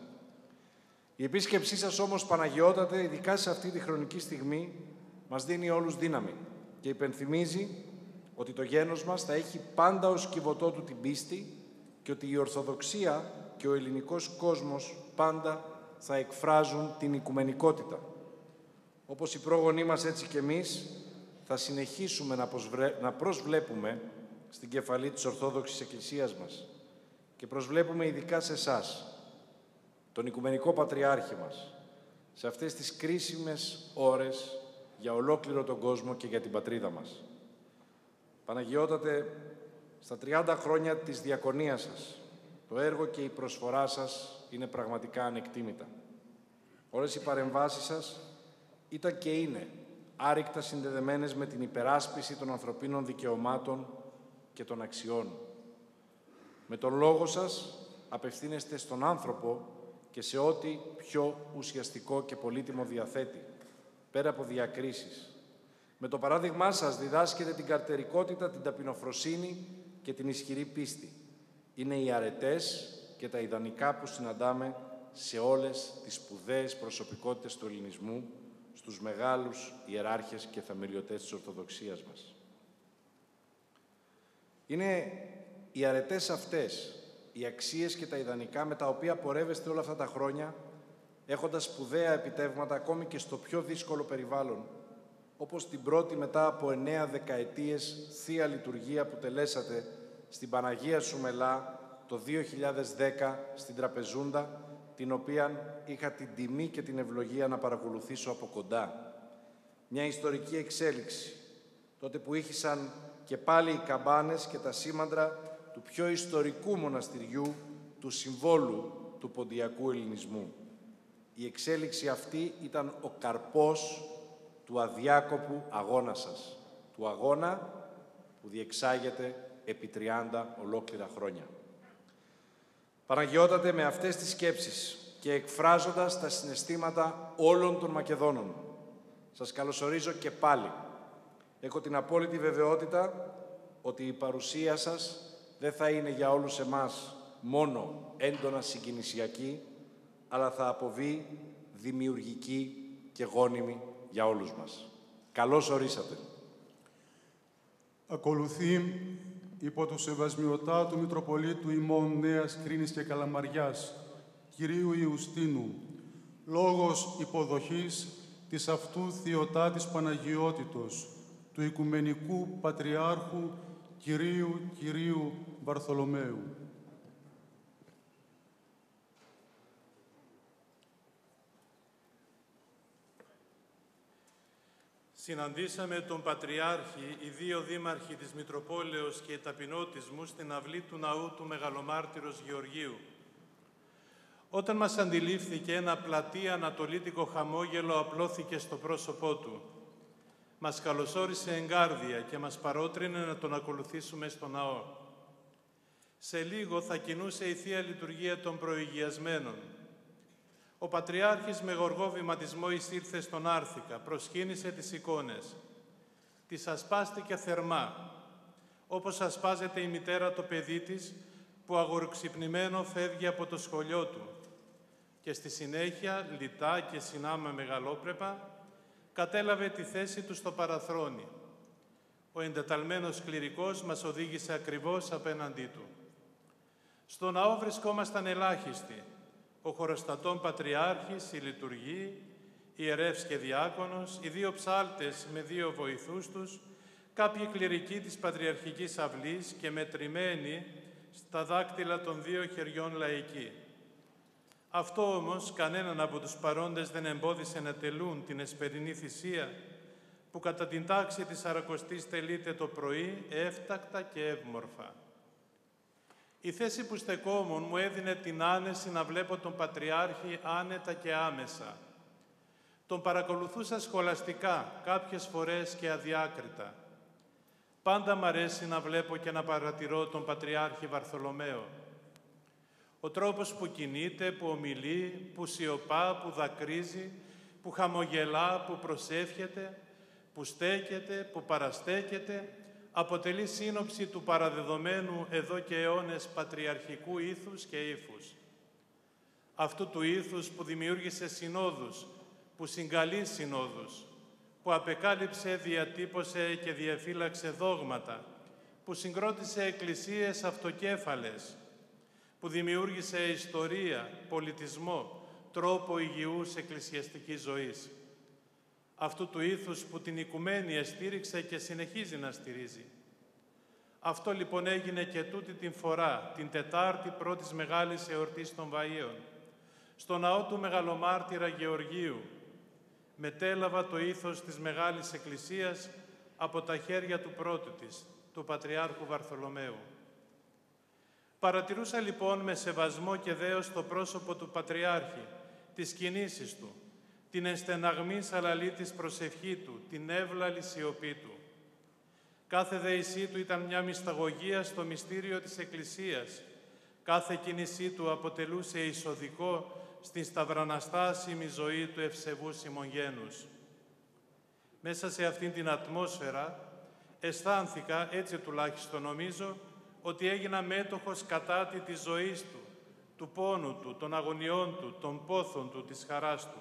Η επίσκεψή σας όμως, Παναγιώτατε, ειδικά σε αυτή τη χρονική στιγμή, μας δίνει όλους δύναμη και υπενθυμίζει ότι το γένος μας θα έχει πάντα ως κυβωτό του την πίστη και ότι η Ορθοδοξία και ο ελληνικός κόσμος πάντα θα εκφράζουν την οικουμενικότητα. Όπως οι πρόγονοί μας, έτσι και εμείς θα συνεχίσουμε να προσβλέπουμε στην κεφαλή της Ορθόδοξης Εκκλησίας μας και προσβλέπουμε ειδικά σε εσάς, τον Οικουμενικό Πατριάρχη μας, σε αυτές τις κρίσιμες ώρες για ολόκληρο τον κόσμο και για την πατρίδα μας. Παναγιώτατε, στα 30 χρόνια της διακονίας σας, το έργο και η προσφορά σας είναι πραγματικά ανεκτήμητα. Όλες οι παρεμβάσεις σας ήταν και είναι άρρηκτα συνδεδεμένες με την υπεράσπιση των ανθρωπίνων δικαιωμάτων και των αξιών. Με τον λόγο σας απευθύνεστε στον άνθρωπο και σε ό,τι πιο ουσιαστικό και πολύτιμο διαθέτει, πέρα από διακρίσεις. Με το παράδειγμά σας διδάσκετε την καρτερικότητα, την ταπεινοφροσύνη και την ισχυρή πίστη. Είναι οι αρετές και τα ιδανικά που συναντάμε σε όλες τις σπουδαίες προσωπικότητες του ελληνισμού, στους μεγάλους ιεράρχες και θεμελιωτές της Ορθοδοξίας μας. Είναι οι αρετές αυτές, οι αξίες και τα ιδανικά με τα οποία πορεύεστε όλα αυτά τα χρόνια, έχοντας σπουδαία επιτεύγματα ακόμη και στο πιο δύσκολο περιβάλλον, όπως την πρώτη μετά από 9 δεκαετίες Θεία Λειτουργία που τελέσατε στην Παναγία Σουμελά το 2010 στην Τραπεζούντα, την οποία είχα την τιμή και την ευλογία να παρακολουθήσω από κοντά. Μια ιστορική εξέλιξη, τότε που ήχησαν και πάλι οι καμπάνες και τα σήμαντρα του πιο ιστορικού μοναστηριού, του συμβόλου του ποντιακού ελληνισμού. Η εξέλιξη αυτή ήταν ο καρπός του αδιάκοπου αγώνα σας, του αγώνα που διεξάγεται επί 30 ολόκληρα χρόνια. Παναγιώτατε, με αυτές τις σκέψεις και εκφράζοντας τα συναισθήματα όλων των Μακεδόνων, σας καλωσορίζω και πάλι. Έχω την απόλυτη βεβαιότητα ότι η παρουσία σας δεν θα είναι για όλους εμάς μόνο έντονα συγκινησιακή, αλλά θα αποβεί δημιουργική και γόνιμη για όλους μας. Καλώς ορίσατε. Ακολουθεί υπό του Σεβασμιωτάτου Μητροπολίτου ημών Νέας Κρίνης και Καλαμαριάς, Κυρίου Ιουστίνου, λόγος υποδοχής της αυτού Θεοτάτης Παναγιότητος, του Οικουμενικού Πατριάρχου Κυρίου Βαρθολομαίου. Συναντήσαμε τον Πατριάρχη, οι δύο δήμαρχοι της Μητροπόλεως και οι ταπεινώτης μου στην αυλή του ναού του Μεγαλομάρτυρος Γεωργίου. Όταν μας αντιλήφθηκε, ένα πλατή ανατολίτικο χαμόγελο απλώθηκε στο πρόσωπό του. Μας καλωσόρισε εγκάρδια και μας παρότρινε να τον ακολουθήσουμε στο ναό. Σε λίγο θα κινούσε η Θεία Λειτουργία των Προηγιασμένων. Ο Πατριάρχης με γοργό βηματισμό εισήλθε στον Άρθηκα, προσκύνησε τις εικόνες. Τις ασπάστηκε θερμά, όπως ασπάζεται η μητέρα το παιδί της, που αγοροξυπνημένο φεύγει από το σχολείο του και στη συνέχεια, λιτά και συνάμα μεγαλόπρεπα, κατέλαβε τη θέση του στο παραθρόνι. Ο εντεταλμένος κληρικός μας οδήγησε ακριβώς απέναντί του. Στο ναό βρισκόμασταν ελάχιστοι. Ο χωροστατών Πατριάρχης, η λειτουργή, ιερεύς και διάκονος, οι δύο ψάλτες με δύο βοηθούς τους, κάποιοι κληρικοί της Πατριαρχικής Αυλής και μετρημένοι στα δάκτυλα των δύο χεριών λαϊκοί. Αυτό όμως κανέναν από τους παρόντες δεν εμπόδισε να τελούν την εσπερινή θυσία που κατά την τάξη της Σαρακοστής τελείται το πρωί έφτακτα και εύμορφα. Η θέση που στεκόμουν μου έδινε την άνεση να βλέπω τον Πατριάρχη άνετα και άμεσα. Τον παρακολουθούσα σχολαστικά, κάποιες φορές και αδιάκριτα. Πάντα μ' αρέσει να βλέπω και να παρατηρώ τον Πατριάρχη Βαρθολομαίο. Ο τρόπος που κινείται, που ομιλεί, που σιωπά, που δακρύζει, που χαμογελά, που προσεύχεται, που στέκεται, που παραστέκεται, αποτελεί σύνοψη του παραδεδομένου εδώ και αιώνες πατριαρχικού ήθους και ύφους. Αυτού του ήθους που δημιούργησε συνόδους, που συγκαλεί συνόδους, που απεκάλυψε, διατύπωσε και διαφύλαξε δόγματα, που συγκρότησε εκκλησίες αυτοκέφαλες, που δημιούργησε ιστορία, πολιτισμό, τρόπο υγιούς εκκλησιαστικής ζωής. Αυτού του ήθους που την οικουμένη στήριξε και συνεχίζει να στηρίζει. Αυτό λοιπόν έγινε και τούτη την φορά, την Τετάρτη πρώτης μεγάλης εορτής των Βαΐων, στο ναό του Μεγαλομάρτυρα Γεωργίου. Μετέλαβα το ήθος της Μεγάλης Εκκλησίας από τα χέρια του πρώτου της, του Πατριάρχου Βαρθολομαίου. Παρατηρούσα λοιπόν με σεβασμό και δέος το πρόσωπο του Πατριάρχη, τις κινήσεις του, την ενστεναγμή σαλαλή της προσευχή του, την εύλαλη σιωπή του. Κάθε δέησή του ήταν μια μυσταγωγία στο μυστήριο της Εκκλησίας. Κάθε κίνησή του αποτελούσε εισοδικό στην σταυραναστάσιμη ζωή του ευσεβού Σιμωγένους. Μέσα σε αυτήν την ατμόσφαιρα αισθάνθηκα, έτσι τουλάχιστον νομίζω, ότι έγινα μέτοχος κατάτι της ζωής του, του πόνου του, των αγωνιών του, των πόθων του, της χαράς του.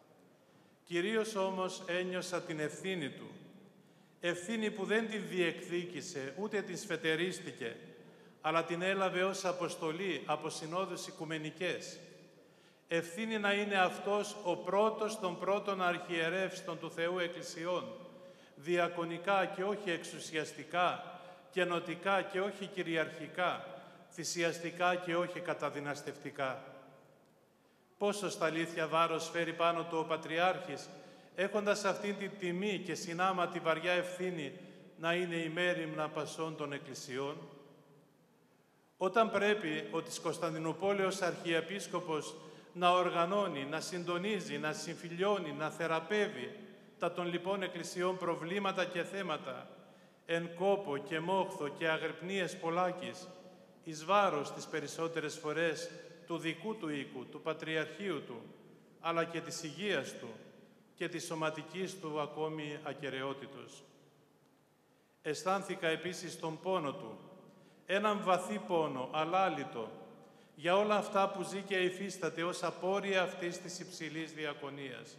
Κυρίως όμως ένιωσα την ευθύνη του, ευθύνη που δεν την διεκδίκησε, ούτε την σφετερίστηκε, αλλά την έλαβε ως αποστολή από συνόδους οικουμενικές. Ευθύνη να είναι αυτός ο πρώτος των πρώτων αρχιερεύστων του Θεού Εκκλησιών, διακονικά και όχι εξουσιαστικά, καινοτικά και όχι κυριαρχικά, θυσιαστικά και όχι καταδυναστευτικά. Πόσο στα αλήθεια βάρος φέρει πάνω του ο Πατριάρχης, έχοντας αυτήν την τιμή και συνάμα τη βαριά ευθύνη να είναι η μέριμνα πασών των Εκκλησιών. Όταν πρέπει ο της Κωνσταντινούπολεως Αρχιεπίσκοπος να οργανώνει, να συντονίζει, να συμφιλιώνει, να θεραπεύει τα των λοιπών Εκκλησιών προβλήματα και θέματα, εν κόπο και μόχθο και αγρυπνίες πολλάκις, εις βάρος τις περισσότερες φορές του δικού του οίκου, του Πατριαρχείου του, αλλά και της υγείας του και της σωματικής του ακόμη ακεραιότητος. Αισθάνθηκα επίσης τον πόνο του, έναν βαθύ πόνο, αλάλητο, για όλα αυτά που ζει και υφίσταται ως απόρρια αυτής της υψηλής διακονίας.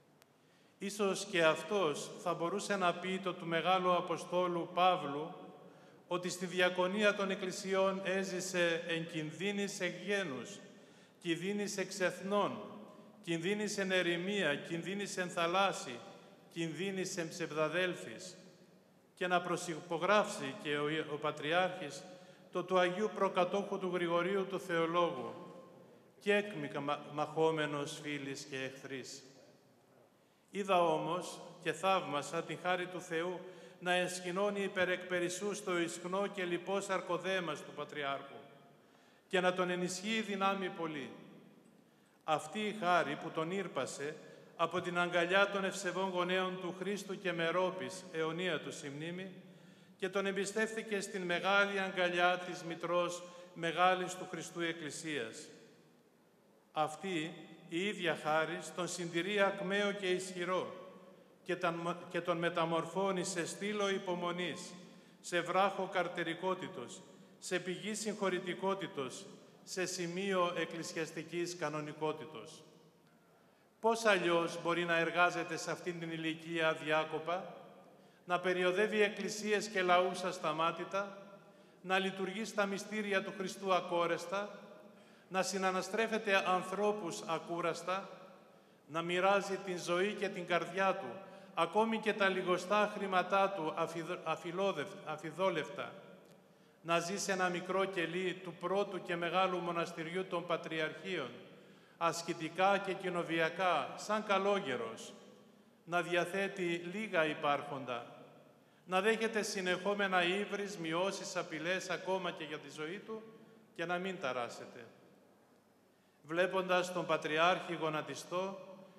Ίσως και αυτός θα μπορούσε να πει το του Μεγάλου Αποστόλου Παύλου ότι στη διακονία των Εκκλησιών έζησε εν κινδύνης εκγένους, κινδύνης εξ εθνών, κινδύνης εν ερημία, κινδύνης εν θαλάσσι, κινδύνης εν ψευδαδέλφης, και να προσυπογράψει και ο Πατριάρχης το του Αγίου Προκατόχου του Γρηγορίου του Θεολόγου, και έκμικα μαχόμενος φίλης και εχθρής. Είδα όμως και θαύμασα την χάρη του Θεού να εσχυνώνει υπερεκπερισσού στο ισχνό και λοιπό σαρκοδέμας του Πατριάρχου και να τον ενισχύει δυνάμει πολύ. Αυτή η χάρη που τον ήρπασε από την αγκαλιά των ευσεβών γονέων του Χρήστου και Μερόπης, αιωνία του συμνήμη, και τον εμπιστεύθηκε στην μεγάλη αγκαλιά της Μητρός Μεγάλης του Χριστού Εκκλησίας. Αυτή η ίδια χάρις τον συντηρεί ακμαίο και ισχυρό και τον μεταμορφώνει σε στήλο υπομονής, σε βράχο καρτερικότητος, σε πηγή συγχωρητικότητος, σε σημείο εκκλησιαστικής κανονικότητος. Πώς αλλιώς μπορεί να εργάζεται σε αυτήν την ηλικία αδιάκοπα, να περιοδεύει εκκλησίες και λαούς ασταμάτητα, να λειτουργεί στα μυστήρια του Χριστού ακόρεστα, να συναναστρέφεται ανθρώπους ακούραστα, να μοιράζει την ζωή και την καρδιά του, ακόμη και τα λιγοστά χρήματά του αφιδόλευτα, να ζει σε ένα μικρό κελί του πρώτου και μεγάλου μοναστηριού των Πατριαρχείων, ασκητικά και κοινοβιακά, σαν καλόγερος, να διαθέτει λίγα υπάρχοντα, να δέχεται συνεχόμενα ύβρις, μειώσεις, απειλές ακόμα και για τη ζωή του και να μην ταράσσεται. Βλέποντας τον Πατριάρχη γονατιστό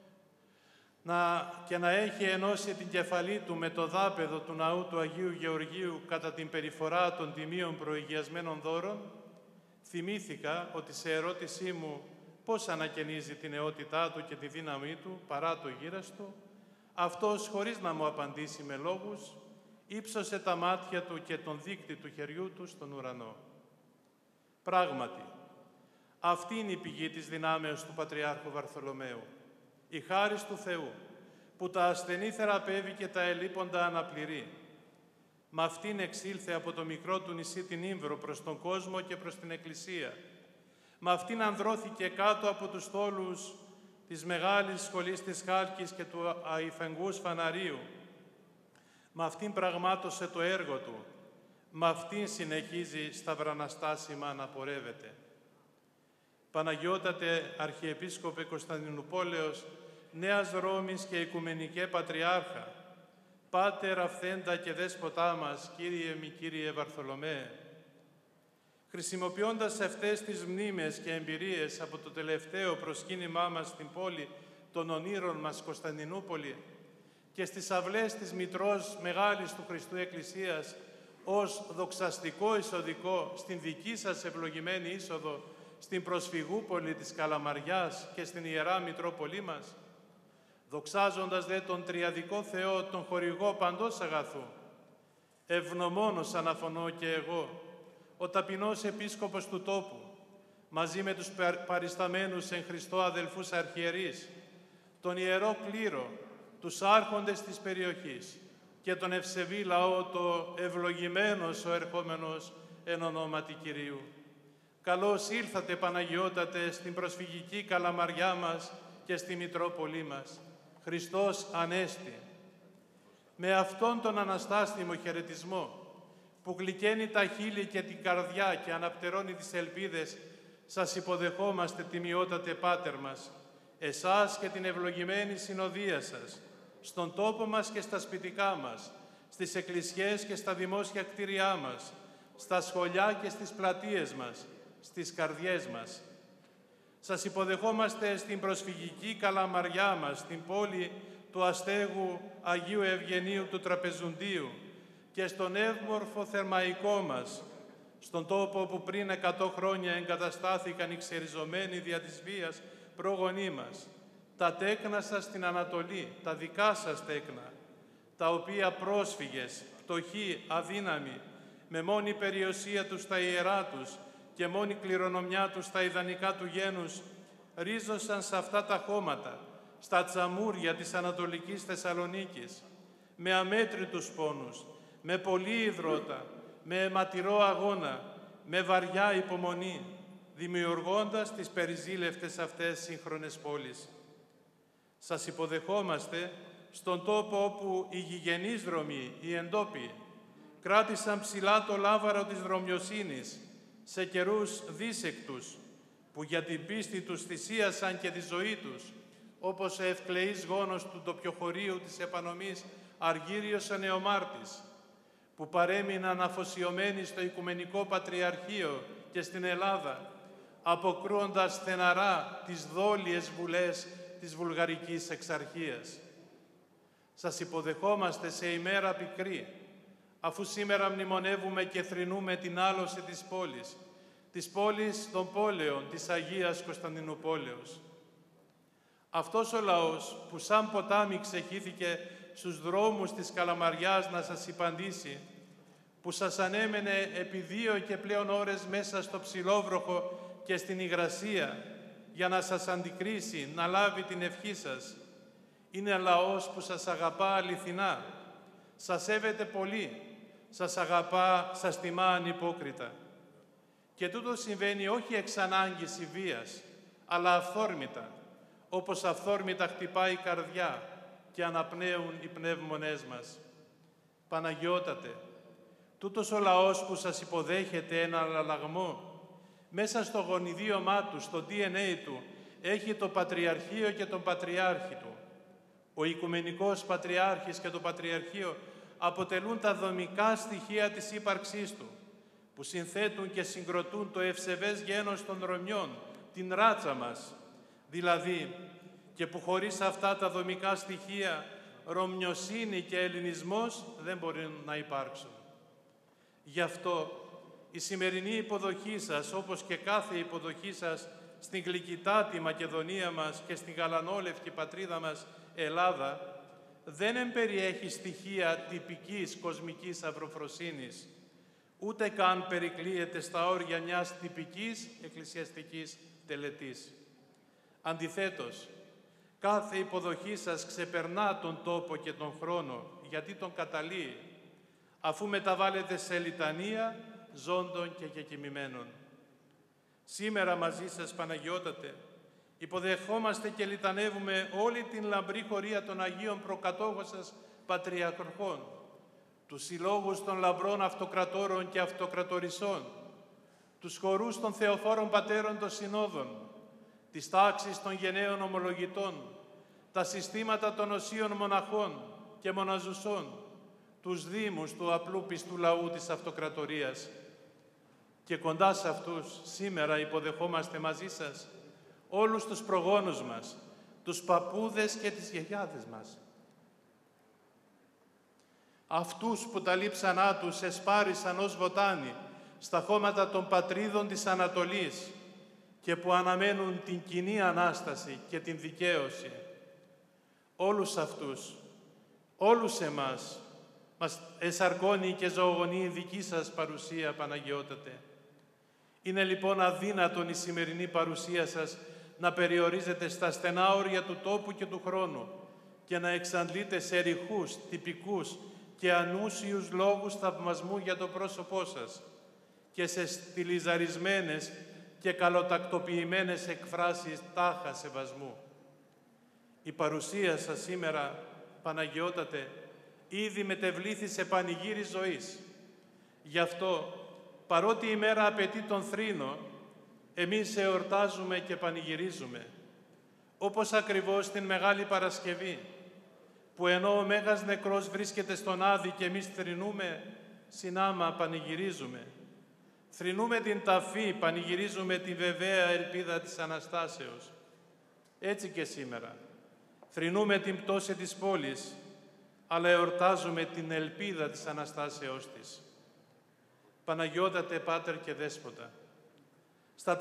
και να έχει ενώσει την κεφαλή του με το δάπεδο του ναού του Αγίου Γεωργίου κατά την περιφορά των τιμίων προηγιασμένων δώρων, θυμήθηκα ότι σε ερώτησή μου πώς ανακαινίζει την νεότητά του και τη δύναμή του παρά το γύρας του, αυτός, χωρίς να μου απαντήσει με λόγους, ύψωσε τα μάτια του και τον δείκτη του χεριού του στον ουρανό. Πράγματι, αυτή είναι η πηγή της δυνάμεως του Πατριάρχου Βαρθολομαίου, η χάρις του Θεού, που τα ασθενή θεραπεύει και τα ελείποντα αναπληρεί. Μ' αυτήν εξήλθε από το μικρό του νησί την Ήμβρο προς τον κόσμο και προς την Εκκλησία. Μ' αυτήν ανδρώθηκε κάτω από τους στόλους της Μεγάλης Σχολής της Χάλκης και του Αϊφεγγούς Φαναρίου. Μ' αυτήν πραγμάτωσε το έργο του. Μ' αυτήν συνεχίζει στα βραναστάσιμα να πορεύεται. Παναγιώτατε Αρχιεπίσκοπε Κωνσταντινουπόλεως, Νέας Ρώμης και Οικουμενικέ Πατριάρχα, Πάτερ Αυθέντα και Δέσποτά μας, Κύριε μη Κύριε Βαρθολομαίε, χρησιμοποιώντας αυτές τις μνήμες και εμπειρίες από το τελευταίο προσκύνημά μας στην πόλη των ονείρων μας Κωνσταντινούπολη και στις αυλές της Μητρός Μεγάλης του Χριστού Εκκλησίας ως δοξαστικό εισοδικό στην δική σας ευλογημένη είσοδο στην προσφυγούπολη της Καλαμαριάς και στην Ιερά Μητρόπολή μας, δοξάζοντας δε τον Τριαδικό Θεό, τον χορηγό παντός αγαθού, ευγνωμόνος αναφωνώ και εγώ, ο ταπεινός επίσκοπος του τόπου, μαζί με τους παρισταμένους εν Χριστώ αδελφούς αρχιερείς, τον Ιερό Κλήρο, τους άρχοντες της περιοχής και τον ευσεβή λαό το ευλογημένος ο ερχόμενος εν ονόματι Κυρίου. Καλώς ήλθατε Παναγιώτατε στην προσφυγική Καλαμαριά μας και στη Μητρόπολη μας. Χριστός Ανέστη. Με αυτόν τον αναστάσιμο χαιρετισμό που γλυκαίνει τα χείλη και την καρδιά και αναπτερώνει τις ελπίδες, σας υποδεχόμαστε τιμιότατε Πάτερ μας, εσάς και την ευλογημένη συνοδεία σας, στον τόπο μας και στα σπιτικά μας, στις εκκλησιές και στα δημόσια κτίρια μας, στα σχολιά και στις πλατείες μας, στις καρδιές μας. Σας υποδεχόμαστε στην προσφυγική Καλαμαριά μας, στην πόλη του αστέγου Αγίου Ευγενίου του Τραπεζουντίου και στον ευμορφο θερμαϊκό μας, στον τόπο που πριν 100 χρόνια εγκαταστάθηκαν οι ξεριζωμένοι δια της βίας πρόγονοί μας, τα τέκνα σας στην Ανατολή, τα δικά σας τέκνα, τα οποία πρόσφυγες, φτωχοί, αδύναμοι, με μόνη περιουσία τους στα ιερά τους και μόνη κληρονομιά τους στα ιδανικά του γένους, ρίζωσαν σε αυτά τα χώματα, στα τσαμούρια της Ανατολικής Θεσσαλονίκης, με αμέτρητους πόνους, με πολλή υδρότα, με αιματηρό αγώνα, με βαριά υπομονή, δημιουργώντας τις περιζήλευτες αυτές σύγχρονες πόλεις. Σας υποδεχόμαστε στον τόπο όπου οι γηγενείς δρομοί, οι εντόπιοι, κράτησαν ψηλά το λάβαρο της δρομιοσύνης σε καιρούς δίσεκτους, που για την πίστη τους θυσίασαν και τη ζωή τους, όπως ο ευκλεής γόνος του τοπιοχωρίου της επανομής Αργύριος ο Νεομάρτης, που παρέμειναν αφοσιωμένοι στο Οικουμενικό Πατριαρχείο και στην Ελλάδα, αποκρούοντας στεναρά τις δόλιες βουλές της Βουλγαρικής Εξαρχίας. Σας υποδεχόμαστε σε ημέρα πικρή, αφού σήμερα μνημονεύουμε και θρηνούμε την άλωση της πόλης των πόλεων της Αγίας Κωνσταντινουπόλεως. Αυτός ο λαός που σαν ποτάμι ξεχύθηκε στους δρόμους της Καλαμαριάς να σας υπαντήσει, που σας ανέμενε επί 2 και πλέον ώρες μέσα στο ψηλόβροχο και στην υγρασία για να σας αντικρίσει, να λάβει την ευχή σας, είναι λαός που σας αγαπά αληθινά, σας σέβεται πολύ, σας αγαπά, σας τιμά ανυπόκριτα. Και τούτο συμβαίνει όχι εξ ανάγκης ή βίας, αλλά αυθόρμητα, όπως αυθόρμητα χτυπάει η καρδιά και αναπνέουν οι πνεύμονές μας. Παναγιώτατε, τούτος ο λαός που σας υποδέχεται ένα αλλαγμό, μέσα στο γονιδίωμά του, στο DNA του, έχει το Πατριαρχείο και τον Πατριάρχη του. Ο Οικουμενικός Πατριάρχης και το Πατριαρχείο αποτελούν τα δομικά στοιχεία της ύπαρξής του, που συνθέτουν και συγκροτούν το ευσεβές γένος των Ρωμιών, την ράτσα μας, δηλαδή, και που χωρίς αυτά τα δομικά στοιχεία ρωμιοσύνη και ελληνισμός δεν μπορεί να υπάρξουν. Γι' αυτό η σημερινή υποδοχή σας, όπως και κάθε υποδοχή σας στην γλυκητάτη Μακεδονία μας και στην γαλανόλευκη πατρίδα μας Ελλάδα, δεν εμπεριέχει στοιχεία τυπικής κοσμικής αυροφροσύνης, ούτε καν περικλείεται στα όρια μιας τυπικής εκκλησιαστικής τελετής. Αντιθέτως, κάθε υποδοχή σας ξεπερνά τον τόπο και τον χρόνο, γιατί τον καταλύει, αφού μεταβάλλεται σε λιτανία ζώντων και κεκοιμημένων. Σήμερα μαζί σας, Παναγιώτατε, υποδεχόμαστε και λιτανεύουμε όλη την λαμπρή χωρία των Αγίων προκατόχων σας Πατριαρχών, τους συλλόγους των λαμπρών αυτοκρατόρων και αυτοκρατορισών, τους χορούς των θεοφόρων πατέρων των συνόδων, τις τάξεις των γενναίων ομολογητών, τα συστήματα των οσίων μοναχών και μοναζουσών, τους δήμους του απλού πιστού λαού της αυτοκρατορίας. Και κοντά σε αυτούς σήμερα υποδεχόμαστε μαζί σας όλους τους προγόνους μας, τους παππούδες και τις γιαγιάδες μας. Αυτούς που τα λείψανά τους εσπάρισαν ως βοτάνι στα χώματα των πατρίδων της Ανατολής και που αναμένουν την κοινή Ανάσταση και την δικαίωση. Όλους αυτούς, όλους εμάς, μας εσαρκώνει και ζωογονεί η δική σας παρουσία, Παναγιώτατε. Είναι λοιπόν αδύνατον η σημερινή παρουσία σας να περιορίζεται στα στενά όρια του τόπου και του χρόνου και να εξαντλείται σε ρηχούς, τυπικούς και ανούσιους λόγους θαυμασμού για το πρόσωπό σας και σε στιλιζαρισμένες και καλοτακτοποιημένες εκφράσεις τάχα σεβασμού. Η παρουσία σας σήμερα, Παναγιώτατε, ήδη μετεβλήθη σε πανηγύρι ζωής. Γι' αυτό, παρότι η μέρα απαιτεί τον θρήνο, εμείς εορτάζουμε και πανηγυρίζουμε, όπως ακριβώς την Μεγάλη Παρασκευή, που ενώ ο Μέγας Νεκρός βρίσκεται στον Άδη και εμείς θρηνούμε, συνάμα πανηγυρίζουμε. Θρηνούμε την ταφή, πανηγυρίζουμε τη βεβαία ελπίδα της Αναστάσεως. Έτσι και σήμερα. Θρηνούμε την πτώση της πόλης, αλλά εορτάζουμε την ελπίδα της Αναστάσεώς της. Παναγιώτατε, Πάτερ και Δέσποτα, στα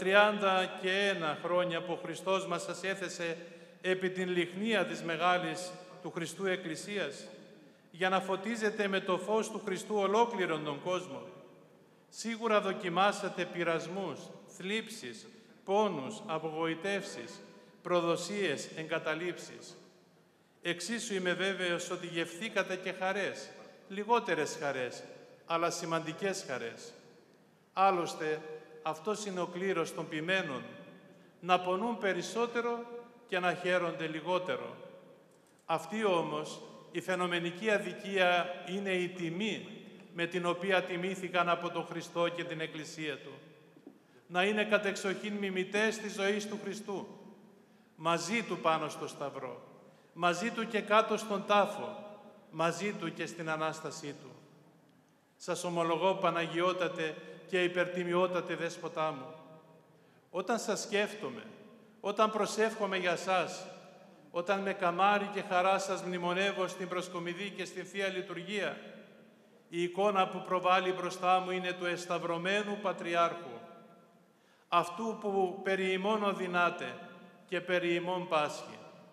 31 χρόνια που ο Χριστός μας σας έθεσε επί την λιχνία της Μεγάλης του Χριστού Εκκλησίας, για να φωτίζετε με το φως του Χριστού ολόκληρον τον κόσμο, σίγουρα δοκιμάσατε πειρασμούς, θλίψεις, πόνους, απογοητεύσεις, προδοσίες, εγκαταλείψεις. Εξίσου είμαι βέβαιος ότι γευθήκατε και χαρές, λιγότερες χαρές, αλλά σημαντικές χαρές. Άλλωστε, αυτός είναι ο κλήρος των ποιμένων, να πονούν περισσότερο και να χαίρονται λιγότερο. Αυτή όμως η φαινομενική αδικία είναι η τιμή με την οποία τιμήθηκαν από τον Χριστό και την Εκκλησία Του. Να είναι κατεξοχήν μιμητές της ζωής του Χριστού, μαζί Του πάνω στο Σταυρό, μαζί Του και κάτω στον τάφο, μαζί Του και στην Ανάστασή Του. Σας ομολογώ, Παναγιώτατε και υπερτιμιότατε Δέσποτά μου, όταν σας σκέφτομαι, όταν προσεύχομαι για σας, όταν με καμάρι και χαρά σας μνημονεύω στην προσκομιδή και στην Θεία Λειτουργία, η εικόνα που προβάλλει μπροστά μου είναι του εσταυρωμένου Πατριάρχου, αυτού που περί ημών οδυνάται και περί ημών πάσχει.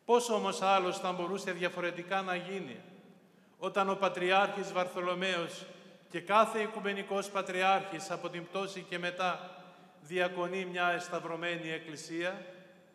Πώς όμως άλλος θα μπορούσε διαφορετικά να γίνει, όταν ο Πατριάρχης Βαρθολομαίος και κάθε Οικουμενικός Πατριάρχης από την πτώση και μετά διακονεί μια εσταυρωμένη Εκκλησία?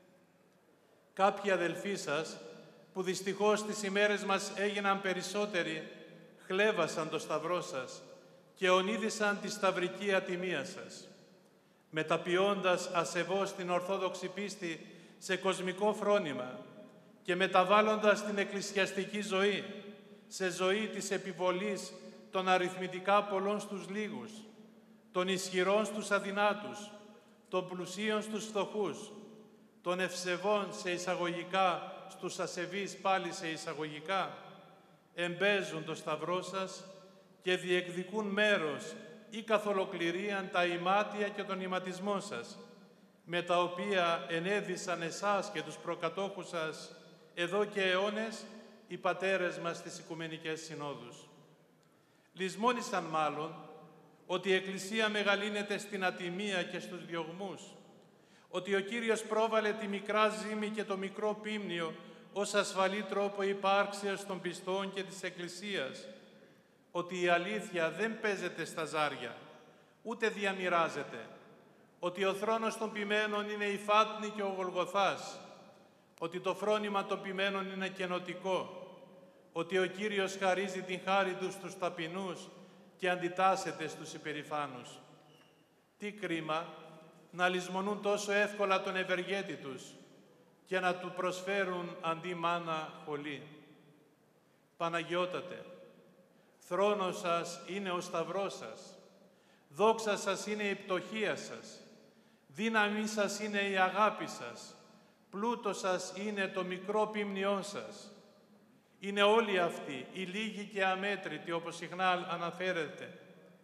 Κάποιοι αδελφοί σας, που δυστυχώς τις ημέρες μας έγιναν περισσότεροι, χλέβασαν το σταυρό σας και ονείδησαν τη σταυρική ατιμία σας, μεταποιώντας ασεβώς την Ορθόδοξη πίστη σε κοσμικό φρόνημα και μεταβάλλοντας την εκκλησιαστική ζωή σε ζωή της επιβολής των αριθμητικά πολλών στους λίγους, των ισχυρών στους αδυνάτους, των πλουσίων στους φτωχούς, των ευσεβών σε εισαγωγικά στους ασεβείς πάλι σε εισαγωγικά, εμπέζουν το σταυρό σας και διεκδικούν μέρος ή καθ' ολοκληρίαν τα ημάτια και τον ηματισμό σας, με τα οποία ενέδυσαν εσάς και τους προκατόχους σας εδώ και αιώνες οι πατέρες μας στις Οικουμενικές Συνόδους. Λησμόνησαν μάλλον ότι η Εκκλησία μεγαλύνεται στην ατιμία και στους διωγμούς, ότι ο Κύριος πρόβαλε τη μικρά ζύμη και το μικρό πίμνιο ως ασφαλή τρόπο υπάρξεως των πιστών και της Εκκλησίας, ότι η αλήθεια δεν παίζεται στα ζάρια, ούτε διαμοιράζεται, ότι ο θρόνος των ποιμένων είναι η Φάτνη και ο Γολγοθάς, ότι το φρόνημα των ποιμένων είναι κενοτικό, ότι ο Κύριος χαρίζει την χάρη του στους ταπεινούς και αντιτάσσεται στους υπερηφάνους. Τι κρίμα να λησμονούν τόσο εύκολα τον ευεργέτη τους και να του προσφέρουν αντί μάνα χολή. Παναγιώτατε, θρόνος σας είναι ο σταυρός σας, δόξα σας είναι η πτωχία σας, δύναμή σας είναι η αγάπη σας, πλούτος σας είναι το μικρό πίμνιό σας. Είναι όλοι αυτοί, οι λίγοι και αμέτρητοι, όπως συχνά αναφέρεται,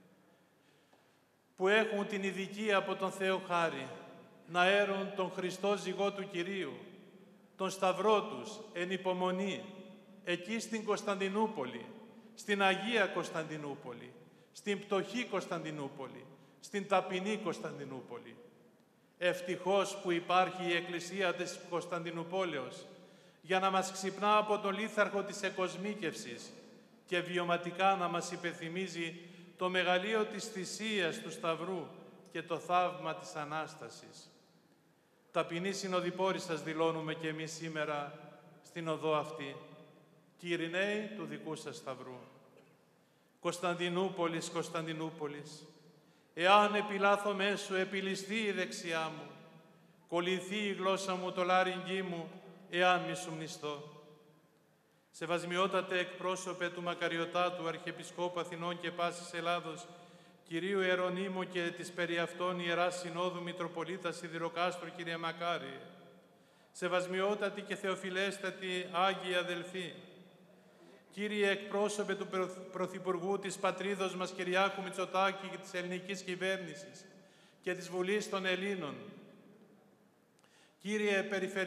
που έχουν την ειδική από τον Θεό χάρη, να έρουν τον Χριστό ζυγό του Κυρίου, τον σταυρό τους εν υπομονή, εκεί στην Κωνσταντινούπολη, στην Αγία Κωνσταντινούπολη, στην πτωχή Κωνσταντινούπολη, στην ταπεινή Κωνσταντινούπολη. Ευτυχώς που υπάρχει η Εκκλησία της Κωνσταντινουπόλεως, για να μας ξυπνά από τον λίθαρχο της εκοσμίκευσης και βιωματικά να μας υπενθυμίζει το μεγαλείο της θυσίας του Σταυρού και το θαύμα της Ανάστασης. Ταπεινοί συνοδοιπόροι σας δηλώνουμε και εμείς σήμερα στην οδό αυτή, κυριναίοι του δικού σας Σταυρού. Κωνσταντινούπολης, Κωνσταντινούπολης, εάν επιλάθω μέσω επιληστεί η δεξιά μου, κολληθεί η γλώσσα μου, το λάρυγγί μου, εάν μη σου μνηστώ. Σεβασμιότατε εκπρόσωπε του Μακαριωτάτου Αρχιεπισκόπου Αθηνών και πάσης Ελλάδος, Κυρίου Ιερονύμου και της περί αυτών Ιεράς Συνόδου Μητροπολίτα Σιδηροκάστρου, Κύριε Μακάρη. Σεβασμιότατη και θεοφιλέστατη Άγιοι αδελφοί, Κύριε εκπρόσωπε του Πρωθυπουργού της πατρίδος μας Κυριάκου Μητσοτάκη και της ελληνικής κυβέρνησης και της Βουλής των Ελλήνων, Κύριε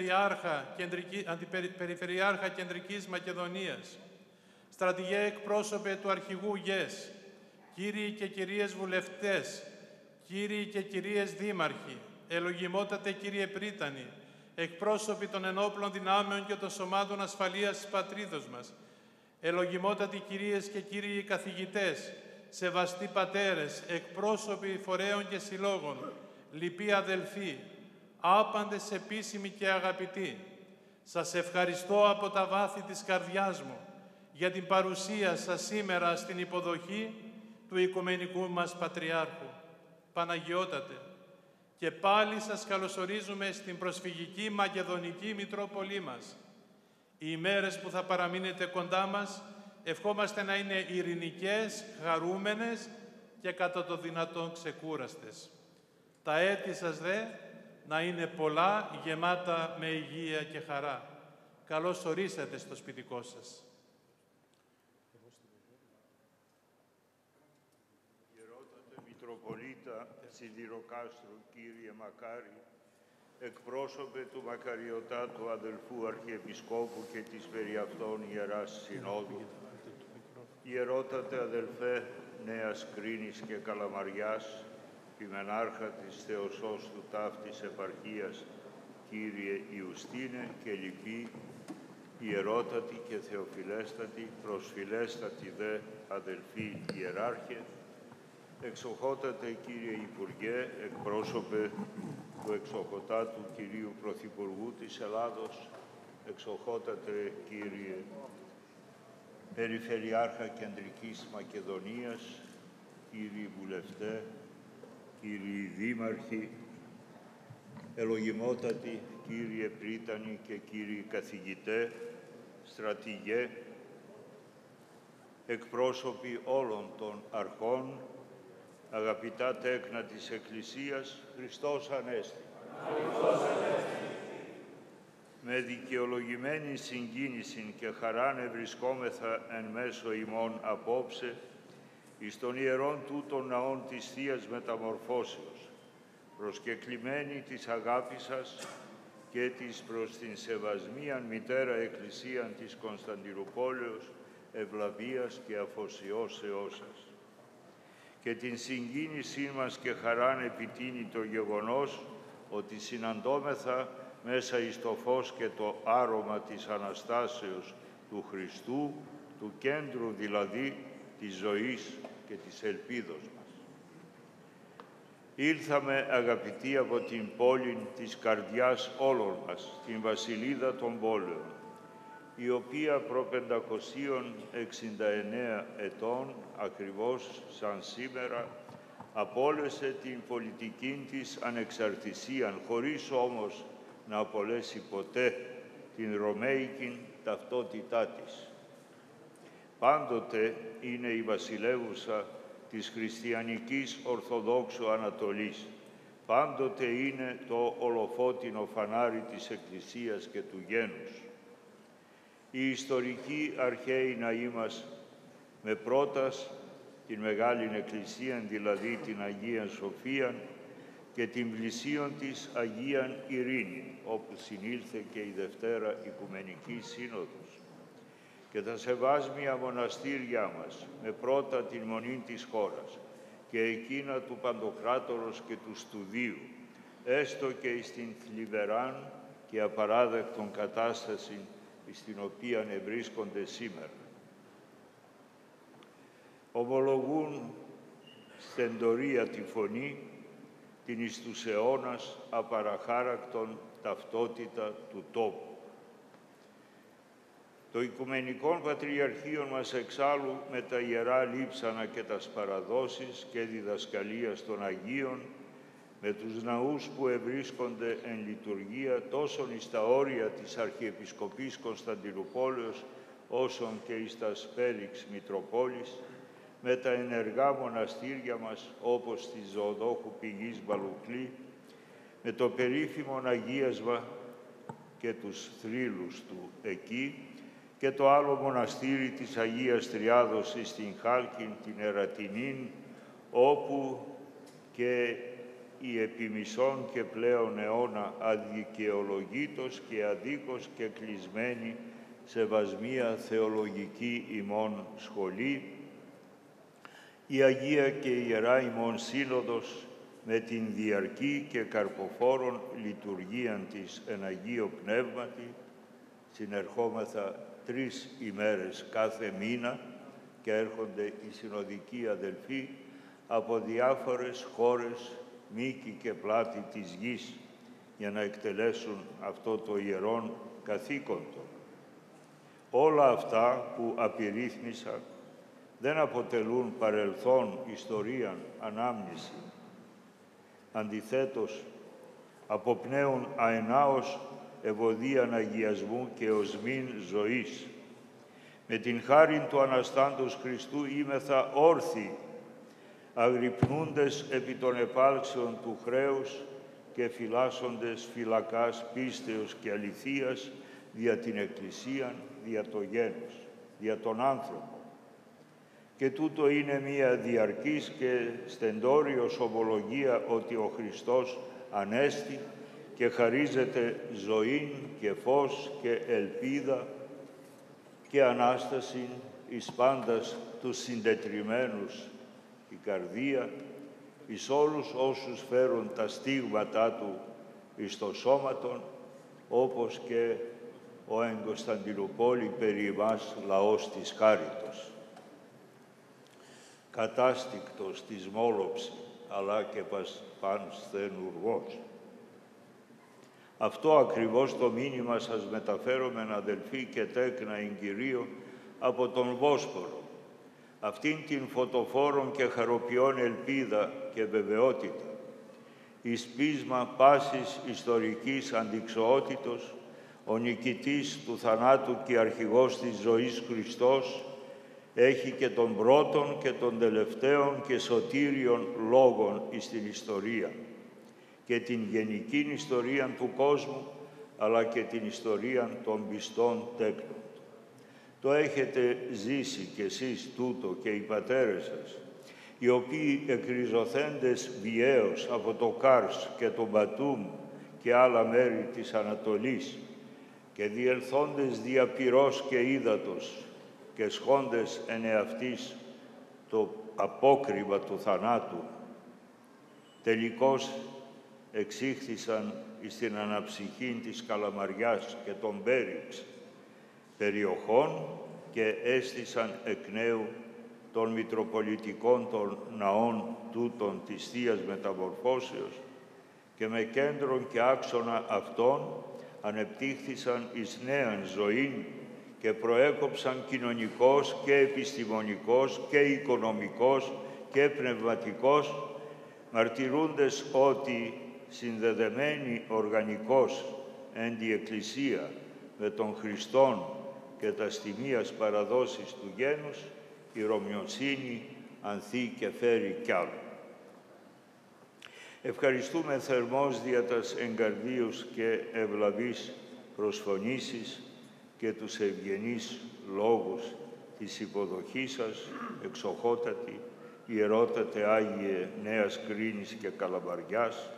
Αντιπεριφερειάρχα Κεντρικής Μακεδονίας, στρατηγέ εκπρόσωπε του Αρχηγού ΓΕΣ, κύριοι και κυρίες βουλευτές, κύριοι και κυρίες δήμαρχοι, ελογιμότατε Κύριε Πρίτανη, εκπρόσωποι των ενόπλων δυνάμεων και των σωμάτων ασφαλείας της πατρίδος μας, ελογιμότατοι κυρίες και κύριοι καθηγητές, σεβαστοί πατέρες, εκπρόσωποι φορέων και συλλόγων, λοιποί αδελφοί, άπαντες επίσημοι και αγαπητοί, σας ευχαριστώ από τα βάθη της καρδιάς μου για την παρουσία σας σήμερα στην υποδοχή του Οικουμενικού μας Πατριάρχου. Παναγιώτατε, και πάλι σας καλωσορίζουμε στην προσφυγική Μακεδονική Μητρόπολή μας. Οι ημέρες που θα παραμείνετε κοντά μας ευχόμαστε να είναι ειρηνικές, χαρούμενες και κατά το δυνατόν ξεκούραστες. Τα έτη σας δε να είναι πολλά, γεμάτα με υγεία και χαρά. Καλώς ορίσατε στο σπιτικό σας. Ιερότατε Μητροπολίτα Σιδηροκάστρου, Κύριε Μακάρη, εκπρόσωπε του Μακαριωτάτου αδελφού Αρχιεπισκόπου και της περί αυτών Ιεράς Συνόδου, Ιερότατε αδελφέ Νέας Κρίνης και Καλαμαριάς, Ποιμενάρχα της Θεοσώστου Ταύτης Επαρχίας, Κύριε Ιουστίνε και λοιποί, ιερότατη και θεοφιλέστατη, προσφιλέστατη δε αδελφοί ιεράρχε, εξοχότατε κύριε Υπουργέ, εκπρόσωπε του εξοχοτάτου κυρίου Πρωθυπουργού της Ελλάδος, εξοχότατε κύριε Περιφερειάρχα Κεντρικής Μακεδονίας, κύριοι βουλευτέ, κύριοι δήμαρχοι, ελογιμότατοι κύριε πρίτανοι και κύριοι καθηγητέ, στρατηγέ, εκπρόσωποι όλων των αρχών, αγαπητά τέκνα της Εκκλησίας, Χριστός Ανέστη. Με δικαιολογημένη συγκίνηση και χαράν ευρισκόμεθα εν μέσω ημών απόψε, εις των ιερών τούτων ναών της Θείας Μεταμορφώσεως, προσκεκλημένοι της αγάπης σας και της προς την σεβασμίαν Μητέρα Εκκλησίαν της Κωνσταντινούπολεως, ευλαβίας και αφοσιώσεώς σας. Και την συγκίνησή μας και χαράν επιτείνει το γεγονός ότι συναντώμεθα μέσα εις το φως και το άρωμα της Αναστάσεως του Χριστού, του κέντρου δηλαδή της ζωής και της ελπίδος μας. Ήλθαμε, αγαπητοί, από την πόλη της καρδιάς όλων μας, την Βασιλίδα των Πόλεων, η οποία προ 569 ετών, ακριβώς σαν σήμερα, απόλυσε την πολιτική της ανεξαρτησία, χωρίς όμως να απολέσει ποτέ την ρωμαϊκή ταυτότητά της. Πάντοτε είναι η βασιλεύουσα της χριστιανικής Ορθοδόξου Ανατολής. Πάντοτε είναι το ολοφώτινο φανάρι της Εκκλησίας και του γένους. Οι ιστορικοί αρχαίοι ναοί μας, με πρώτας την Μεγάλην Εκκλησία, δηλαδή την Αγία Σοφία, και την πλησίον της Αγίαν Ειρήνη, όπου συνήλθε και η Δευτέρα Οικουμενική Σύνοδος, και τα σεβάσμια μοναστήριά μας, με πρώτα την Μονή της χώρας και εκείνα του Παντοκράτορος και του Στουδίου, έστω και εις την θλιβεράν και απαράδεκτον κατάσταση στην οποία ευρίσκονται σήμερα. Ομολογούν στεντορία τη φωνή την εις τους αιώνας απαραχάρακτον ταυτότητα του τόπου. Το Οικουμενικό Πατριαρχείο μας εξάλλου με τα Ιερά Λείψανα και τας παραδόσεις και διδασκαλίας των Αγίων, με τους ναούς που ευρίσκονται εν λειτουργία τόσον εις τα όρια της Αρχιεπισκοπής Κωνσταντινούπολεως, όσον και εις τα Σπέλιξ Μητροπόλης, με τα ενεργά μοναστήρια μας, όπως τη Ζωοδόχου Πηγής Μπαλουκλή, με το περίφημο αγίασμα και τους θρύλους του εκεί, και το άλλο μοναστήρι της Αγίας Τριάδος στην Χάλκιν, την Ερατινήν, όπου και η επιμισών και πλέον αιώνα αδικαιολογήτως και αδίκως και κλεισμένη σεβασμία θεολογική ημών σχολή, η Αγία και η Ιερά ημών Σύνοδος με την διαρκή και καρποφόρον λειτουργίαν της εν Αγίο Πνεύματι, συνερχόμεθα 3 ημέρες κάθε μήνα και έρχονται οι συνοδικοί αδελφοί από διάφορες χώρες, μήκη και πλάτη της γης για να εκτελέσουν αυτό το ιερόν καθήκοντο. Όλα αυτά που απειρίθμησα δεν αποτελούν παρελθόν ιστορίαν ανάμνηση. Αντιθέτως, αποπνέουν αενάως ευωδίαν αγιασμού και οσμήν ζωής. Με την χάριν του Αναστάντος Χριστού είμεθα όρθιοι, αγρυπνούντες επί των επάλξεων του χρέους και φυλάσσοντες φυλακάς πίστεως και αληθείας δια την Εκκλησίαν, δια το γένος, δια τον άνθρωπο. Και τούτο είναι μία διαρκής και στεντόριος ομολογία ότι ο Χριστός Ανέστη και χαρίζεται ζωήν και φως και ελπίδα και Ανάσταση εις πάντας τους συντετριμμένους η καρδία, εις όλους όσους φέρουν τα στίγματά του εις το σώματον, όπως και ο εν Κωνσταντινούπολη περί εμάς λαός της χάριτος. Κατάστικτος της μόλοψη, αλλά και πανσθενουργός. Αυτό ακριβώς το μήνυμα σας μεταφέρομεν, αδελφοί και τέκνα εν Κυρίω, από τον Βόσπορο. Αυτήν την φωτοφόρον και χαροποιών ελπίδα και βεβαιότητα, εις πείσμα πάσης ιστορικής αντιξοότητος, ο νικητής του θανάτου και αρχηγός της ζωής Χριστός, έχει και τον πρώτον και τον τελευταίον και σωτήριον λόγων εις την ιστορία και την γενική ιστορία του κόσμου, αλλά και την ιστορία των πιστών τέκνων. Το έχετε ζήσει κι εσείς τούτο και οι πατέρες σας, οι οποίοι εκριζωθέντες βιαίως από το Κάρς και το Μπατούμ και άλλα μέρη της Ανατολής και διελθόντες δια πυρός και ύδατος και σχόντες εν εαυτής το απόκρυβα του θανάτου, τελικώς εξήχθησαν εις την αναψυχήν της Καλαμαριάς και των Πέριξ περιοχών και έστησαν εκ νέου των Μητροπολιτικών των ναών τούτων της Θείας Μεταμορφώσεως και με κέντρον και άξονα αυτών ανεπτύχθησαν εις νέαν ζωήν και προέκοψαν κοινωνικός και επιστημονικός και οικονομικός και πνευματικός, μαρτυρούντες ότι συνδεδεμένοι οργανικώς εν τη Εκκλησία με τον Χριστόν και τα στιγμίας παραδόσεις του γένους, η Ρωμιοσύνη ανθεί και φέρει κι άλλο. Ευχαριστούμε θερμός δια τας εγκαρδίους και ευλαβείς προσφωνήσεις και τους ευγενείς λόγους της υποδοχής σας, εξοχότατη, ιερότατε Άγιε Νέας Κρίνης και Καλαμαριάς.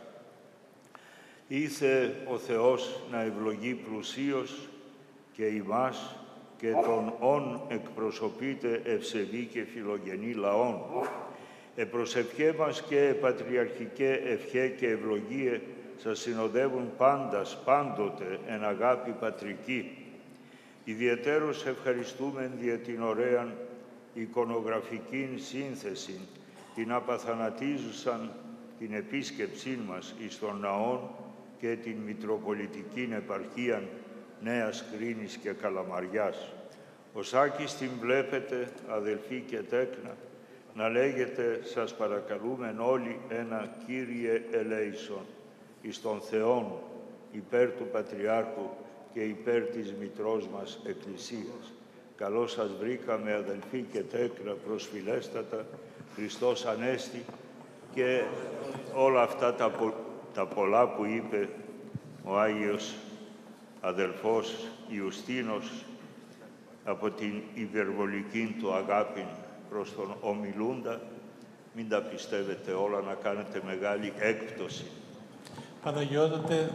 Ήθε ο Θεός να ευλογεί πλουσίως και ημάς και τον όν εκπροσωπείται ευσεβή και φιλογενή λαών. Επροσευχέ μας και πατριαρχικέ ευχέ και ευλογίε σας συνοδεύουν πάντοτε εν αγάπη πατρική. Ιδιαιτέρως ευχαριστούμε δια την ωραίαν εικονογραφική σύνθεση, την απαθανατίζουσαν την επίσκεψή μας εις των ναών και την Μητροπολιτική Επαρχία Νέας Κρίνης και Καλαμαριάς. Ο Σάκης την βλέπετε, αδελφοί και τέκνα, να λέγεται, σας παρακαλούμε όλοι, ένα Κύριε ελέησον εις τον Θεόν υπέρ του Πατριάρχου και υπέρ της Μητρός μας Εκκλησίας. Καλώς σας βρήκαμε, αδελφοί και τέκνα, προσφυλέστατα, Χριστός Ανέστη και όλα αυτά τα πολλά που είπε ο Άγιος αδελφός Ιουστίνος από την υπερβολική του αγάπη προς τον ομιλούντα. Μην τα πιστεύετε όλα, να κάνετε μεγάλη έκπτωση. Παναγιώτατε,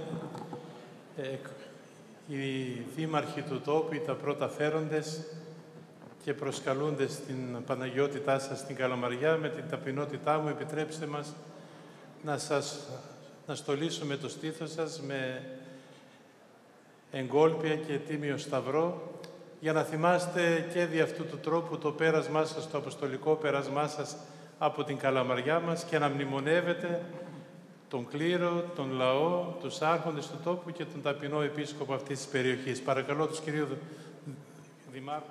οι δήμαρχοι του τόπου, τα πρώτα φέροντες και προσκαλούνται στην Παναγιώτητά σας στην Καλαμαριά, με την ταπεινότητά μου επιτρέψτε μας να στολίσουμε το στήθος σας με εγκόλπια και τίμιο σταυρό, για να θυμάστε και δι' αυτού του τρόπου το πέρασμά σας, το αποστολικό πέρασμά σας από την Καλαμαριά μας και να μνημονεύετε τον κλήρο, τον λαό, τους άρχοντες του τόπου και τον ταπεινό επίσκοπο αυτής της περιοχής. Παρακαλώ τους κυρίους δημάρχους.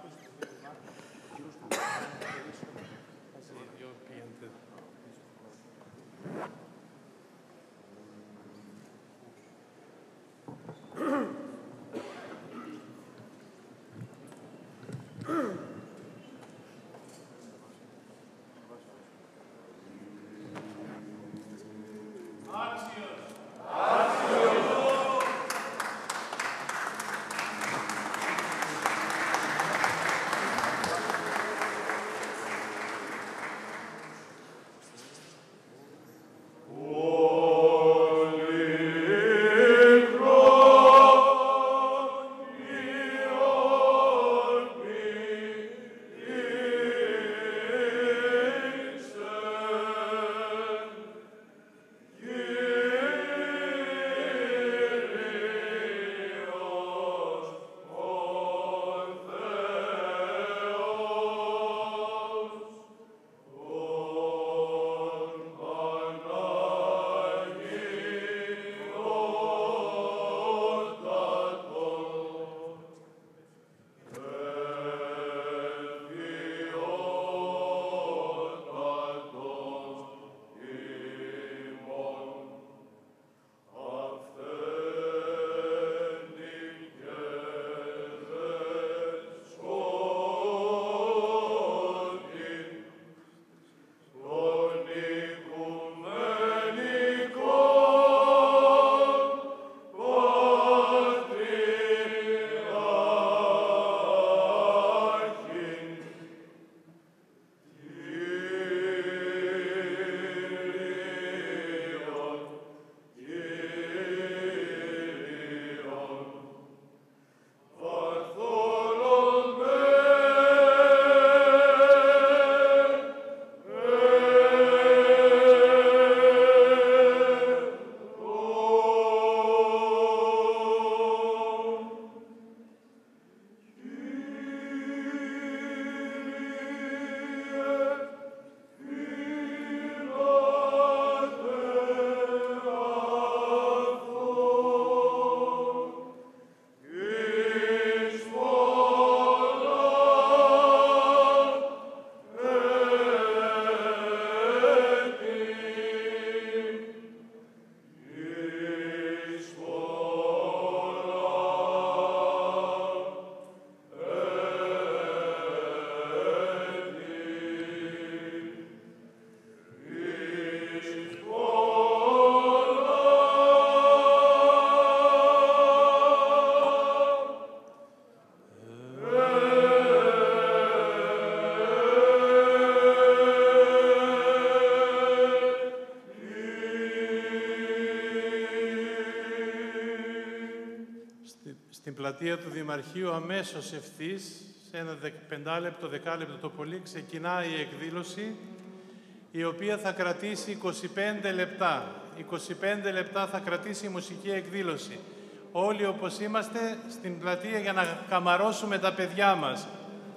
πλατεία του Δημαρχείου αμέσως ευθύς, σε ένα 5 λεπτό το πολύ, ξεκινάει η εκδήλωση, η οποία θα κρατήσει 25 λεπτά. 25 λεπτά θα κρατήσει η μουσική εκδήλωση. Όλοι όπως είμαστε στην πλατεία για να καμαρώσουμε τα παιδιά μας.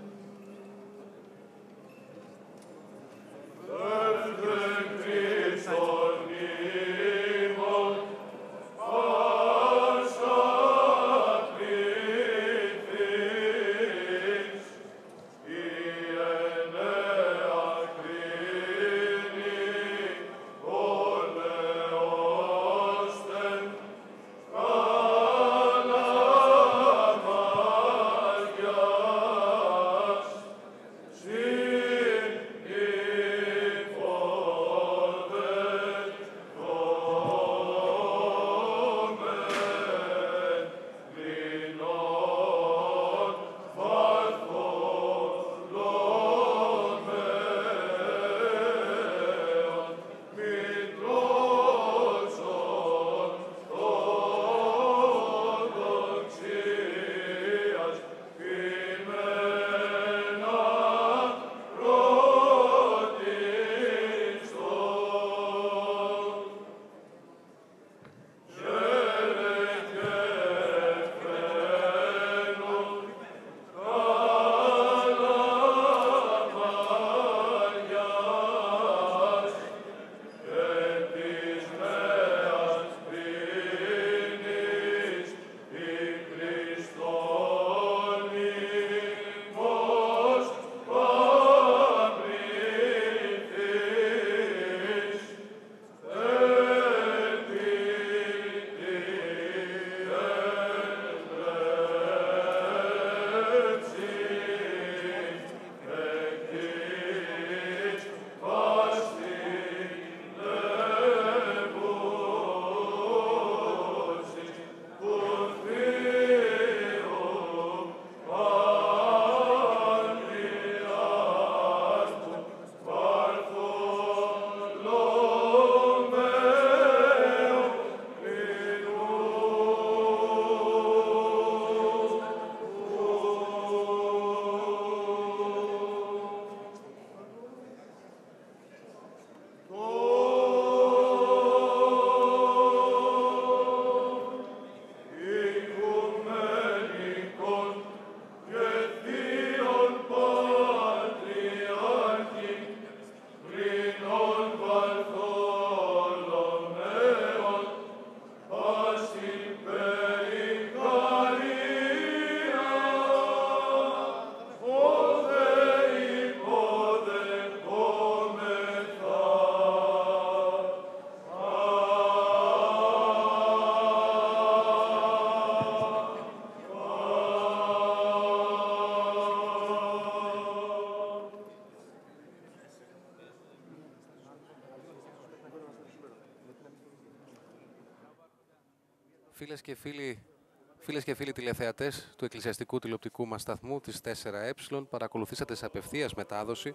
Φίλες και φίλοι τηλεθεατές του εκκλησιαστικού τηλεοπτικού μας σταθμού της 4Ε, παρακολουθήσατε σε απευθείας μετάδοση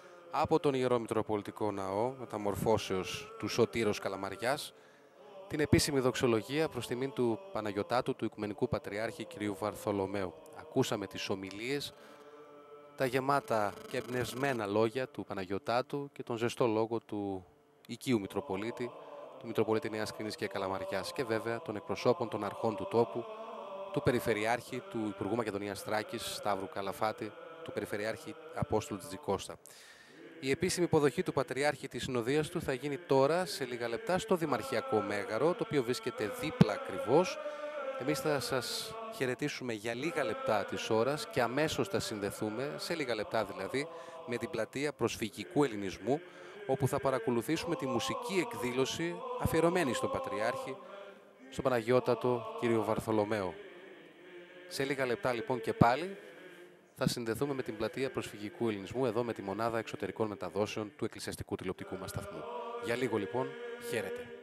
από τον Ιερό Μητροπολιτικό Ναό Μεταμορφώσεως του Σωτήρος Καλαμαριάς την επίσημη δοξολογία προς τιμήν του Παναγιωτάτου του Οικουμενικού Πατριάρχη κ. Βαρθολομαίου. Ακούσαμε τις ομιλίες, τα γεμάτα και εμπνευσμένα λόγια του Παναγιωτάτου και τον ζεστό λόγο του οικείου Μητροπολίτη, του Μητροπολίτη Νέας Κρίνης και Καλαμαριάς και βέβαια των εκπροσώπων των αρχών του τόπου, του Περιφερειάρχη, του Υπουργού Μακεδονίας Θράκης Σταύρου Καλαφάτη, του Περιφερειάρχη Απόστολου Τζιτζικώστα. Η επίσημη υποδοχή του Πατριάρχη της Συνοδείας του θα γίνει τώρα σε λίγα λεπτά στο Δημαρχιακό Μέγαρο, το οποίο βρίσκεται δίπλα ακριβώς. Εμείς θα σας χαιρετήσουμε για λίγα λεπτά της ώρας και αμέσως θα συνδεθούμε, σε λίγα λεπτά δηλαδή, με την πλατεία προσφυγικού ελληνισμού, όπου θα παρακολουθήσουμε τη μουσική εκδήλωση αφιερωμένη στον Πατριάρχη, στον Παναγιώτατο κ. Βαρθολομαίο. Σε λίγα λεπτά λοιπόν και πάλι θα συνδεθούμε με την πλατεία προσφυγικού ελληνισμού εδώ με τη μονάδα εξωτερικών μεταδόσεων του εκκλησιαστικού τηλεοπτικού μας σταθμού. Για λίγο λοιπόν, χαίρετε.